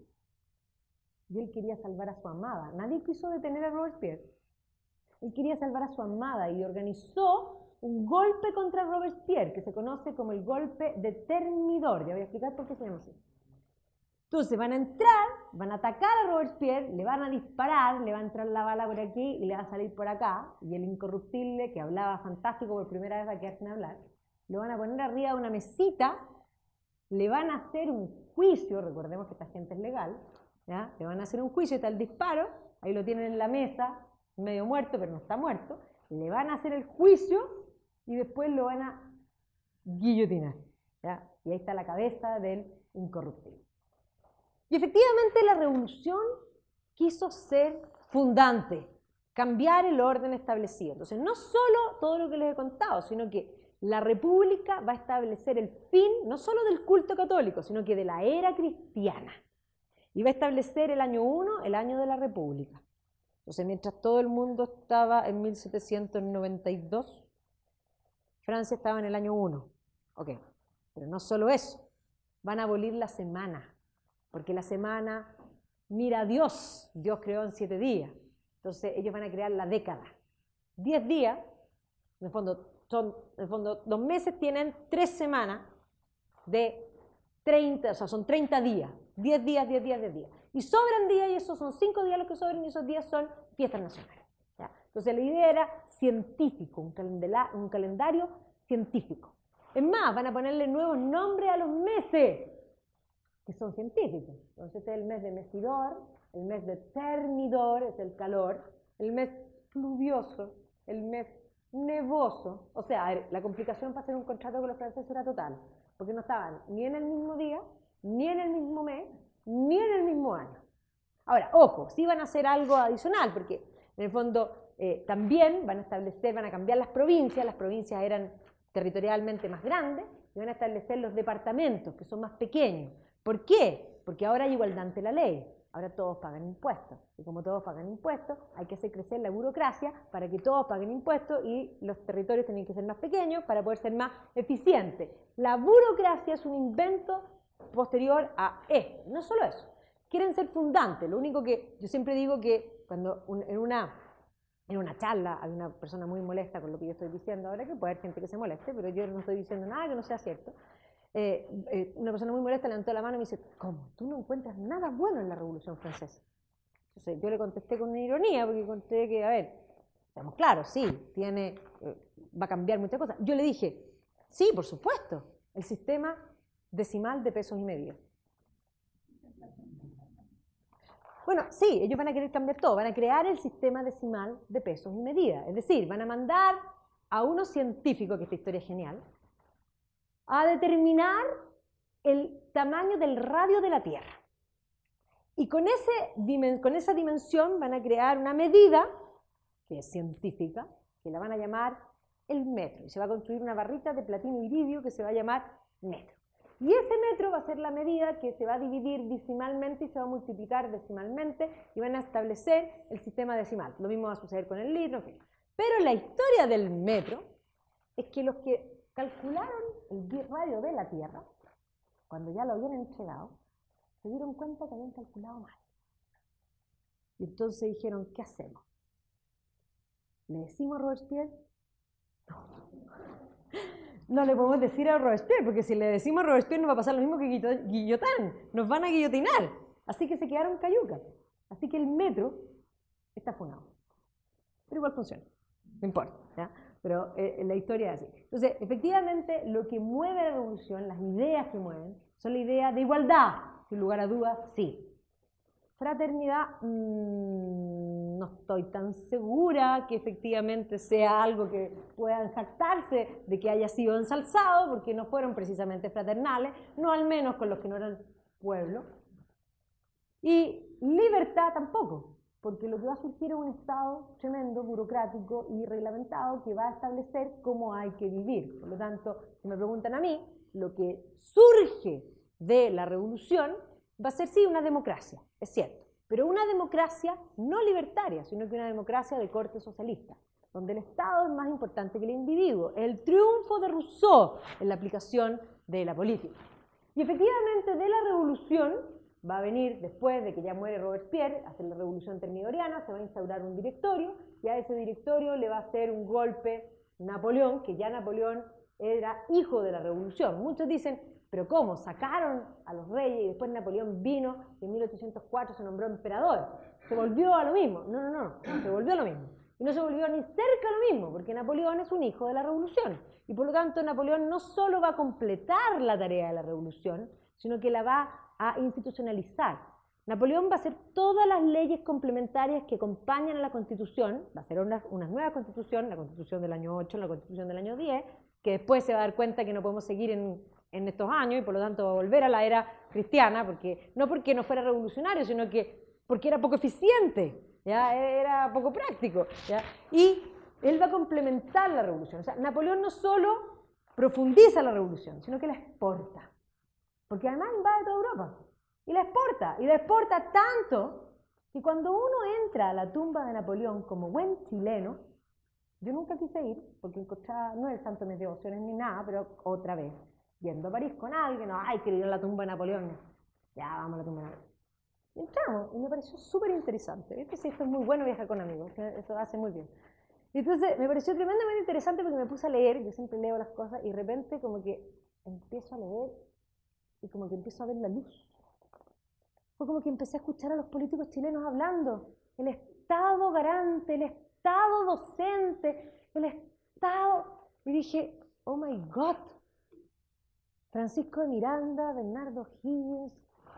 Y él quería salvar a su amada. Nadie quiso detener a Robespierre. Él quería salvar a su amada y organizó un golpe contra Robespierre, que se conoce como el golpe de Thermidor. Ya voy a explicar por qué se llama así. Entonces van a entrar, van a atacar a Robespierre, le van a disparar, le va a entrar la bala por aquí y le va a salir por acá, y el incorruptible, que hablaba fantástico por primera vez, va a quedar sin hablar, lo van a poner arriba de una mesita, le van a hacer un juicio, recordemos que esta gente es legal, ¿ya? Le van a hacer un juicio, está el disparo, ahí lo tienen en la mesa, medio muerto, pero no está muerto, le van a hacer el juicio y después lo van a guillotinar, ¿ya? Y ahí está la cabeza del incorruptible. Y efectivamente la revolución quiso ser fundante, cambiar el orden establecido. Entonces, no solo todo lo que les he contado, sino que la república va a establecer el fin, no solo del culto católico, sino que de la era cristiana. Y va a establecer el año uno, el año de la república. Entonces, mientras todo el mundo estaba en mil setecientos noventa y dos, Francia estaba en el año uno. Ok, pero no solo eso, van a abolir la semana. Porque la semana mira a Dios, Dios creó en siete días. Entonces ellos van a crear la década. Diez días, en el fondo, son, en el fondo, los meses tienen tres semanas de treinta, o sea, son treinta días, diez días, diez días, diez días. Y sobran días, y esos son cinco días los que sobran, y esos días son fiestas nacionales. ¿Ya? Entonces la idea era científico, un, un calendario científico. Es más, van a ponerle nuevos nombres a los meses, que son científicos. Entonces este es el mes de Mesidor, el mes de Termidor, es el calor, el mes pluvioso, el mes nevoso. O sea, a ver, la complicación para hacer un contrato con los franceses era total, porque no estaban ni en el mismo día, ni en el mismo mes, ni en el mismo año. Ahora, ojo, sí van a hacer algo adicional, porque en el fondo eh, también van a establecer, van a cambiar las provincias, las provincias eran territorialmente más grandes, y van a establecer los departamentos, que son más pequeños. ¿Por qué? Porque ahora hay igualdad ante la ley, ahora todos pagan impuestos, y como todos pagan impuestos, hay que hacer crecer la burocracia para que todos paguen impuestos y los territorios tienen que ser más pequeños para poder ser más eficientes. La burocracia es un invento posterior a esto, no solo eso, quieren ser fundantes, lo único que yo siempre digo que cuando un, en una... En una charla hay una persona muy molesta con lo que yo estoy diciendo ahora, que puede haber gente que se moleste, pero yo no estoy diciendo nada que no sea cierto. Eh, eh, una persona muy molesta levantó la mano y me dice, ¿cómo? ¿Tú no encuentras nada bueno en la Revolución Francesa? Entonces yo le contesté con una ironía, porque conté que, a ver, estamos claros, sí, tiene, eh, va a cambiar muchas cosas. Yo le dije, sí, por supuesto, el sistema decimal de pesos y medidas. Bueno, sí, ellos van a querer cambiar todo, van a crear el sistema decimal de pesos y medidas. Es decir, van a mandar a unos científicos, que esta historia es genial, a determinar el tamaño del radio de la Tierra. Y con, ese, con esa dimensión van a crear una medida, que es científica, que la van a llamar el metro. Y se va a construir una barrita de platino y iridio que se va a llamar metro. Y ese metro va a ser la medida que se va a dividir decimalmente y se va a multiplicar decimalmente y van a establecer el sistema decimal. Lo mismo va a suceder con el litro, en fin. Pero la historia del metro es que los que calcularon el radio de la Tierra, cuando ya lo habían entregado, se dieron cuenta que habían calculado mal. Y entonces dijeron, ¿qué hacemos? ¿Le decimos a Robespierre? No. No le podemos decir a Robespierre, porque si le decimos a Robespierre nos va a pasar lo mismo que Guillotán, nos van a guillotinar. Así que se quedaron cayucas. Así que el metro está funado. Pero igual funciona, no importa, ¿ya? Pero eh, la historia es así. Entonces, efectivamente, lo que mueve la revolución, las ideas que mueven, son la idea de igualdad. Sin lugar a dudas, sí. Fraternidad, mmm, no estoy tan segura que efectivamente sea algo que puedan jactarse de que haya sido ensalzado, porque no fueron precisamente fraternales, no al menos con los que no eran pueblo. Y libertad tampoco, porque lo que va a surgir es un Estado tremendo, burocrático y reglamentado que va a establecer cómo hay que vivir. Por lo tanto, si me preguntan a mí, lo que surge de la revolución va a ser sí una democracia, es cierto, pero una democracia no libertaria, sino que una democracia de corte socialista, donde el Estado es más importante que el individuo. El triunfo de Rousseau en la aplicación de la política. Y efectivamente de la revolución va a venir, después de que ya muere Robespierre, hacer la revolución termidoriana, se va a instaurar un directorio, y a ese directorio le va a hacer un golpe Napoleón, que ya Napoleón era hijo de la revolución. Muchos dicen, pero ¿cómo? Sacaron a los reyes y después Napoleón vino y en mil ochocientos cuatro se nombró emperador. Se volvió a lo mismo. No, no, no, no, se volvió a lo mismo. Y no se volvió ni cerca a lo mismo, porque Napoleón es un hijo de la revolución. Y por lo tanto Napoleón no solo va a completar la tarea de la revolución, sino que la va a institucionalizar. Napoleón va a hacer todas las leyes complementarias que acompañan a la Constitución, va a hacer una, una nueva Constitución, la Constitución del año ocho, la Constitución del año diez, que después se va a dar cuenta que no podemos seguir en, en estos años y por lo tanto va a volver a la era cristiana, porque, no porque no fuera revolucionario, sino que porque era poco eficiente, ¿ya? Era poco práctico, ¿ya? Y él va a complementar la revolución. O sea, Napoleón no solo profundiza la revolución, sino que la exporta, porque además invade toda Europa y la exporta, y la exporta tanto que cuando uno entra a la tumba de Napoleón como buen chileno, yo nunca quise ir, porque encontraba, no es el santo de mis devociones ni nada, pero otra vez, yendo a París con alguien, no, ay, quiero ir a la tumba de Napoleón, ya, vamos a la tumba de Napoleón. Entramos y me pareció súper interesante. ¿Viste? Sí, esto es muy bueno viajar con amigos, eso hace muy bien. Entonces me pareció tremendamente interesante porque me puse a leer, yo siempre leo las cosas, y de repente como que empiezo a leer y como que empiezo a ver la luz. Fue como que empecé a escuchar a los políticos chilenos hablando. El Estado garante, el Estado docente, el Estado... Y dije, oh my God, Francisco de Miranda, Bernardo Higgins.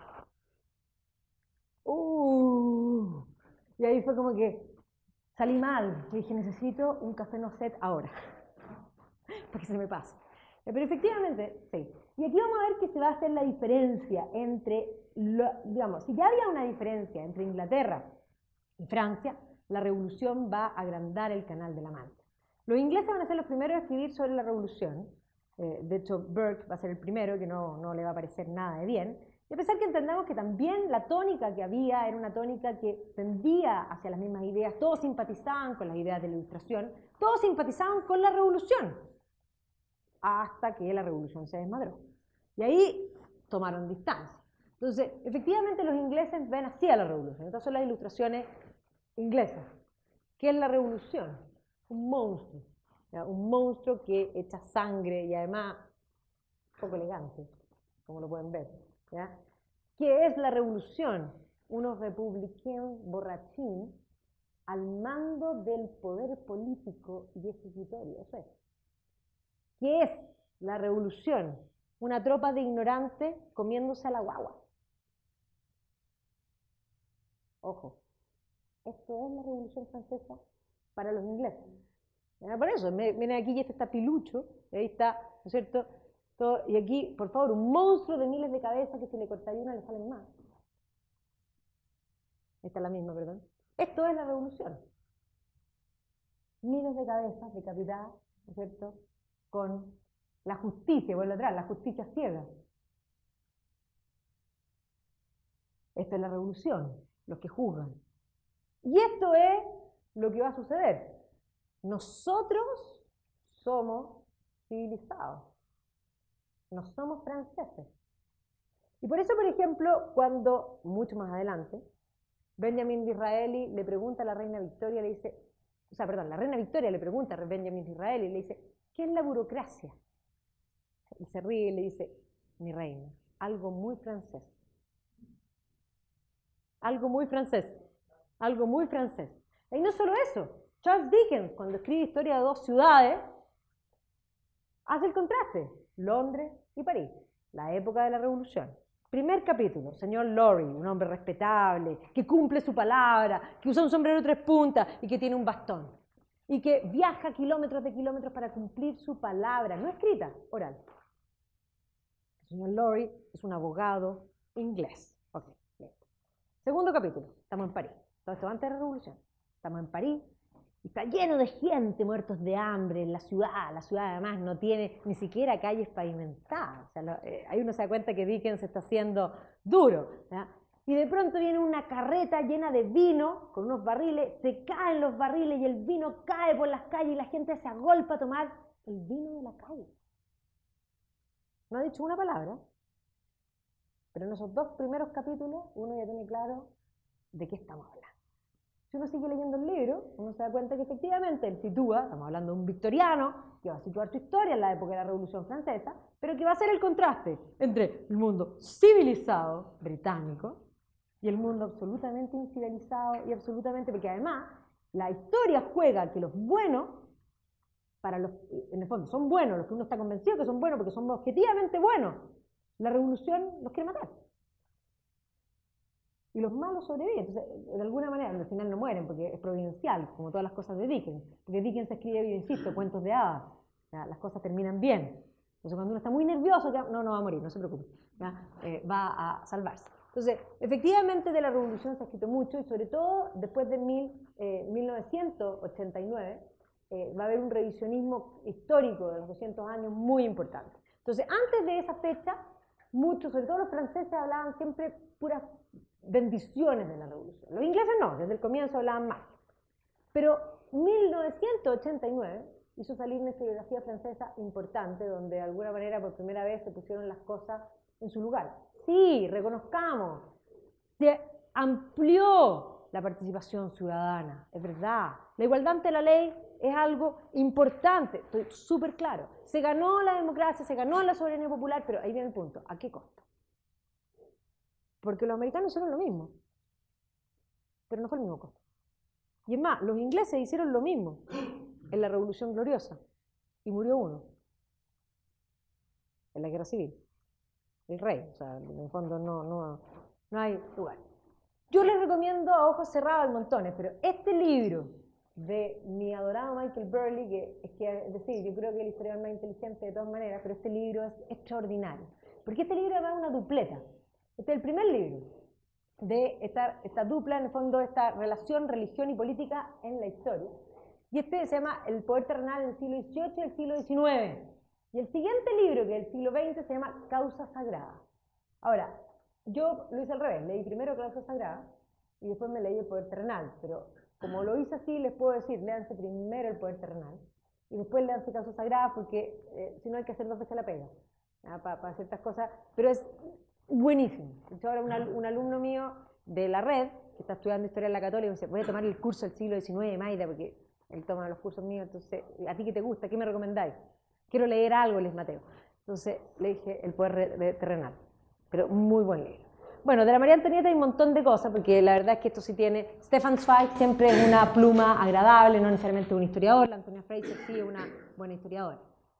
Uh, y ahí fue como que salí mal. Y dije, necesito un café no set ahora, para que se me pase. Pero efectivamente, sí. Y aquí vamos a ver que se va a hacer la diferencia entre, lo, digamos, si ya había una diferencia entre Inglaterra y Francia, la revolución va a agrandar el Canal de la Mancha. Los ingleses van a ser los primeros a escribir sobre la revolución. Eh, de hecho, Burke va a ser el primero, que no, no le va a parecer nada de bien. Y a pesar que entendamos que también la tónica que había era una tónica que tendía hacia las mismas ideas, todos simpatizaban con las ideas de la Ilustración, todos simpatizaban con la revolución, hasta que la revolución se desmadró. Y ahí tomaron distancia. Entonces, efectivamente los ingleses ven así a la revolución. Estas son las ilustraciones inglesas. ¿Qué es la revolución? Un monstruo. ¿Ya? Un monstruo que echa sangre y además un poco elegante, como lo pueden ver. ¿Ya? ¿Qué es la revolución? Unos republicanos borrachín al mando del poder político y ejecutorio. Eso es. ¿Qué es la revolución? Una tropa de ignorantes comiéndose a la guagua. Ojo, esto es la Revolución Francesa para los ingleses. ¿Ya? Por eso, miren aquí, este está Pilucho, y ahí está, ¿no es cierto? Todo, y aquí, por favor, un monstruo de miles de cabezas que si le cortáis una le salen más. Esta es la misma, perdón. Esto es la revolución. Miles de cabezas decapitadas, ¿no es cierto? Con la justicia, vuelvo atrás, la justicia ciega. Esto es la revolución, los que juzgan. Y esto es lo que va a suceder. Nosotros somos civilizados. No somos franceses. Y por eso, por ejemplo, cuando, mucho más adelante, Benjamin Disraeli le pregunta a la reina Victoria, le dice, o sea, perdón, la reina Victoria le pregunta a Benjamin Disraeli, le dice, ¿qué es la burocracia? Y se ríe y le dice, mi reina, algo muy francés. Algo muy francés. Algo muy francés. Y no solo eso, Charles Dickens, cuando escribe Historia de dos ciudades, hace el contraste, Londres y París, la época de la Revolución. Primer capítulo, señor Lorry, un hombre respetable, que cumple su palabra, que usa un sombrero de tres puntas y que tiene un bastón. Y que viaja kilómetros de kilómetros para cumplir su palabra, no escrita, oral. El señor Lorry es un abogado inglés. Okay, bien. Segundo capítulo, estamos en París. Todo esto antes de la Revolución. Estamos en París y está lleno de gente, muertos de hambre en la ciudad. La ciudad además no tiene ni siquiera calles pavimentadas. O sea, lo, eh, ahí uno se da cuenta que Dickens está haciendo duro. ¿Ya? Y de pronto viene una carreta llena de vino, con unos barriles, se caen los barriles y el vino cae por las calles y la gente se agolpa a tomar el vino de la calle. No ha dicho una palabra, pero en esos dos primeros capítulos uno ya tiene claro de qué estamos hablando. Si uno sigue leyendo el libro, uno se da cuenta que efectivamente él sitúa, estamos hablando de un victoriano, que va a situar su historia en la época de la Revolución Francesa, pero que va a ser el contraste entre el mundo civilizado británico y el mundo absolutamente incivilizado y absolutamente, porque además la historia juega que los buenos, para los, en el fondo son buenos, los que uno está convencido que son buenos porque son objetivamente buenos, la revolución los quiere matar. Y los malos sobreviven. Entonces, de alguna manera, al final no mueren, porque es providencial, como todas las cosas de Dickens. Porque Dickens escribe, yo insisto, cuentos de hadas. ¿Ya? Las cosas terminan bien. Entonces, cuando uno está muy nervioso, ya, no, no va a morir, no se preocupe. ¿Ya? Eh, va a salvarse. Entonces, efectivamente, de la revolución se ha escrito mucho, y sobre todo después de mil, eh, mil novecientos ochenta y nueve, eh, va a haber un revisionismo histórico de los doscientos años muy importante. Entonces, antes de esa fecha, muchos, sobre todo los franceses, hablaban siempre puras bendiciones de la revolución. Los ingleses no, desde el comienzo hablaban mal. Pero mil novecientos ochenta y nueve hizo salir una historiografía francesa importante, donde de alguna manera por primera vez se pusieron las cosas en su lugar. Sí, reconozcamos, si amplió la participación ciudadana, es verdad. La igualdad ante la ley es algo importante, estoy súper claro. Se ganó la democracia, se ganó la soberanía popular, pero ahí viene el punto, ¿a qué costo? Porque los americanos hicieron lo mismo, pero no fue el mismo costo. Y es más, los ingleses hicieron lo mismo en la Revolución Gloriosa, y murió uno, en la Guerra Civil, el rey, o sea, en el fondo no, no, no hay lugar. Yo les recomiendo a ojos cerrados, hay montones, pero este libro de mi adorado Michael Burley, que es que, es decir, yo creo que el historiador más inteligente de todas maneras, pero este libro es extraordinario, porque este libro da una dupleta. Este es el primer libro de esta, esta dupla, en el fondo, esta relación, religión y política en la historia. Y este se llama El poder terrenal del siglo dieciocho y el siglo diecinueve. Y el siguiente libro, que es del siglo veinte, se llama Causa Sagrada. Ahora, yo lo hice al revés, leí primero Causa Sagrada y después me leí El poder terrenal, pero como lo hice así, les puedo decir, léanse primero El poder terrenal y después léanse Causa Sagrada, porque eh, si no hay que hacer dos veces la pega, para pa ciertas cosas, pero es buenísimo. De hecho, ahora un, al, un alumno mío de la red, que está estudiando Historia en la Católica, me dice, voy a tomar el curso del siglo diecinueve, Maida, porque él toma los cursos míos, entonces, ¿a ti qué te gusta? ¿Qué me recomendáis? Quiero leer algo, les Mateo. Entonces le dije El poder terrenal, pero muy buen libro. Bueno, de la María Antonieta hay un montón de cosas, porque la verdad es que esto sí tiene... Stefan Zweig siempre es una pluma agradable, no necesariamente un historiador, la Antonia Fraser sí es una buena historiadora.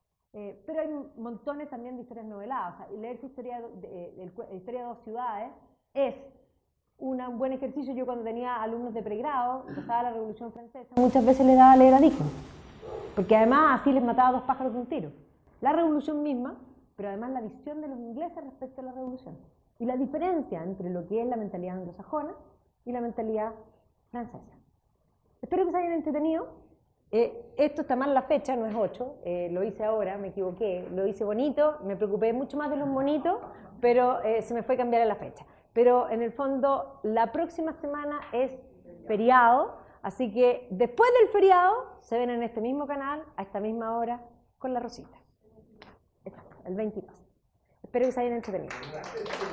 Eh, pero hay montones también de historias noveladas, o sea, leer historia de, de, de, historia de dos ciudades es una, un buen ejercicio. Yo cuando tenía alumnos de pregrado, empezaba la Revolución Francesa, muchas veces les daba a leer a Dickens, porque además así les mataba dos pájaros de un tiro. La revolución misma, pero además la visión de los ingleses respecto a la revolución. Y la diferencia entre lo que es la mentalidad anglosajona y la mentalidad francesa. Espero que se hayan entretenido. Eh, esto está mal la fecha, no es ocho, eh, lo hice ahora, me equivoqué, lo hice bonito, me preocupé mucho más de los bonitos, pero eh, se me fue a cambiar la fecha. Pero en el fondo, la próxima semana es feriado, así que después del feriado se ven en este mismo canal, a esta misma hora, con la Rosita. Exacto, el veintidós. Espero que se hayan entretenido.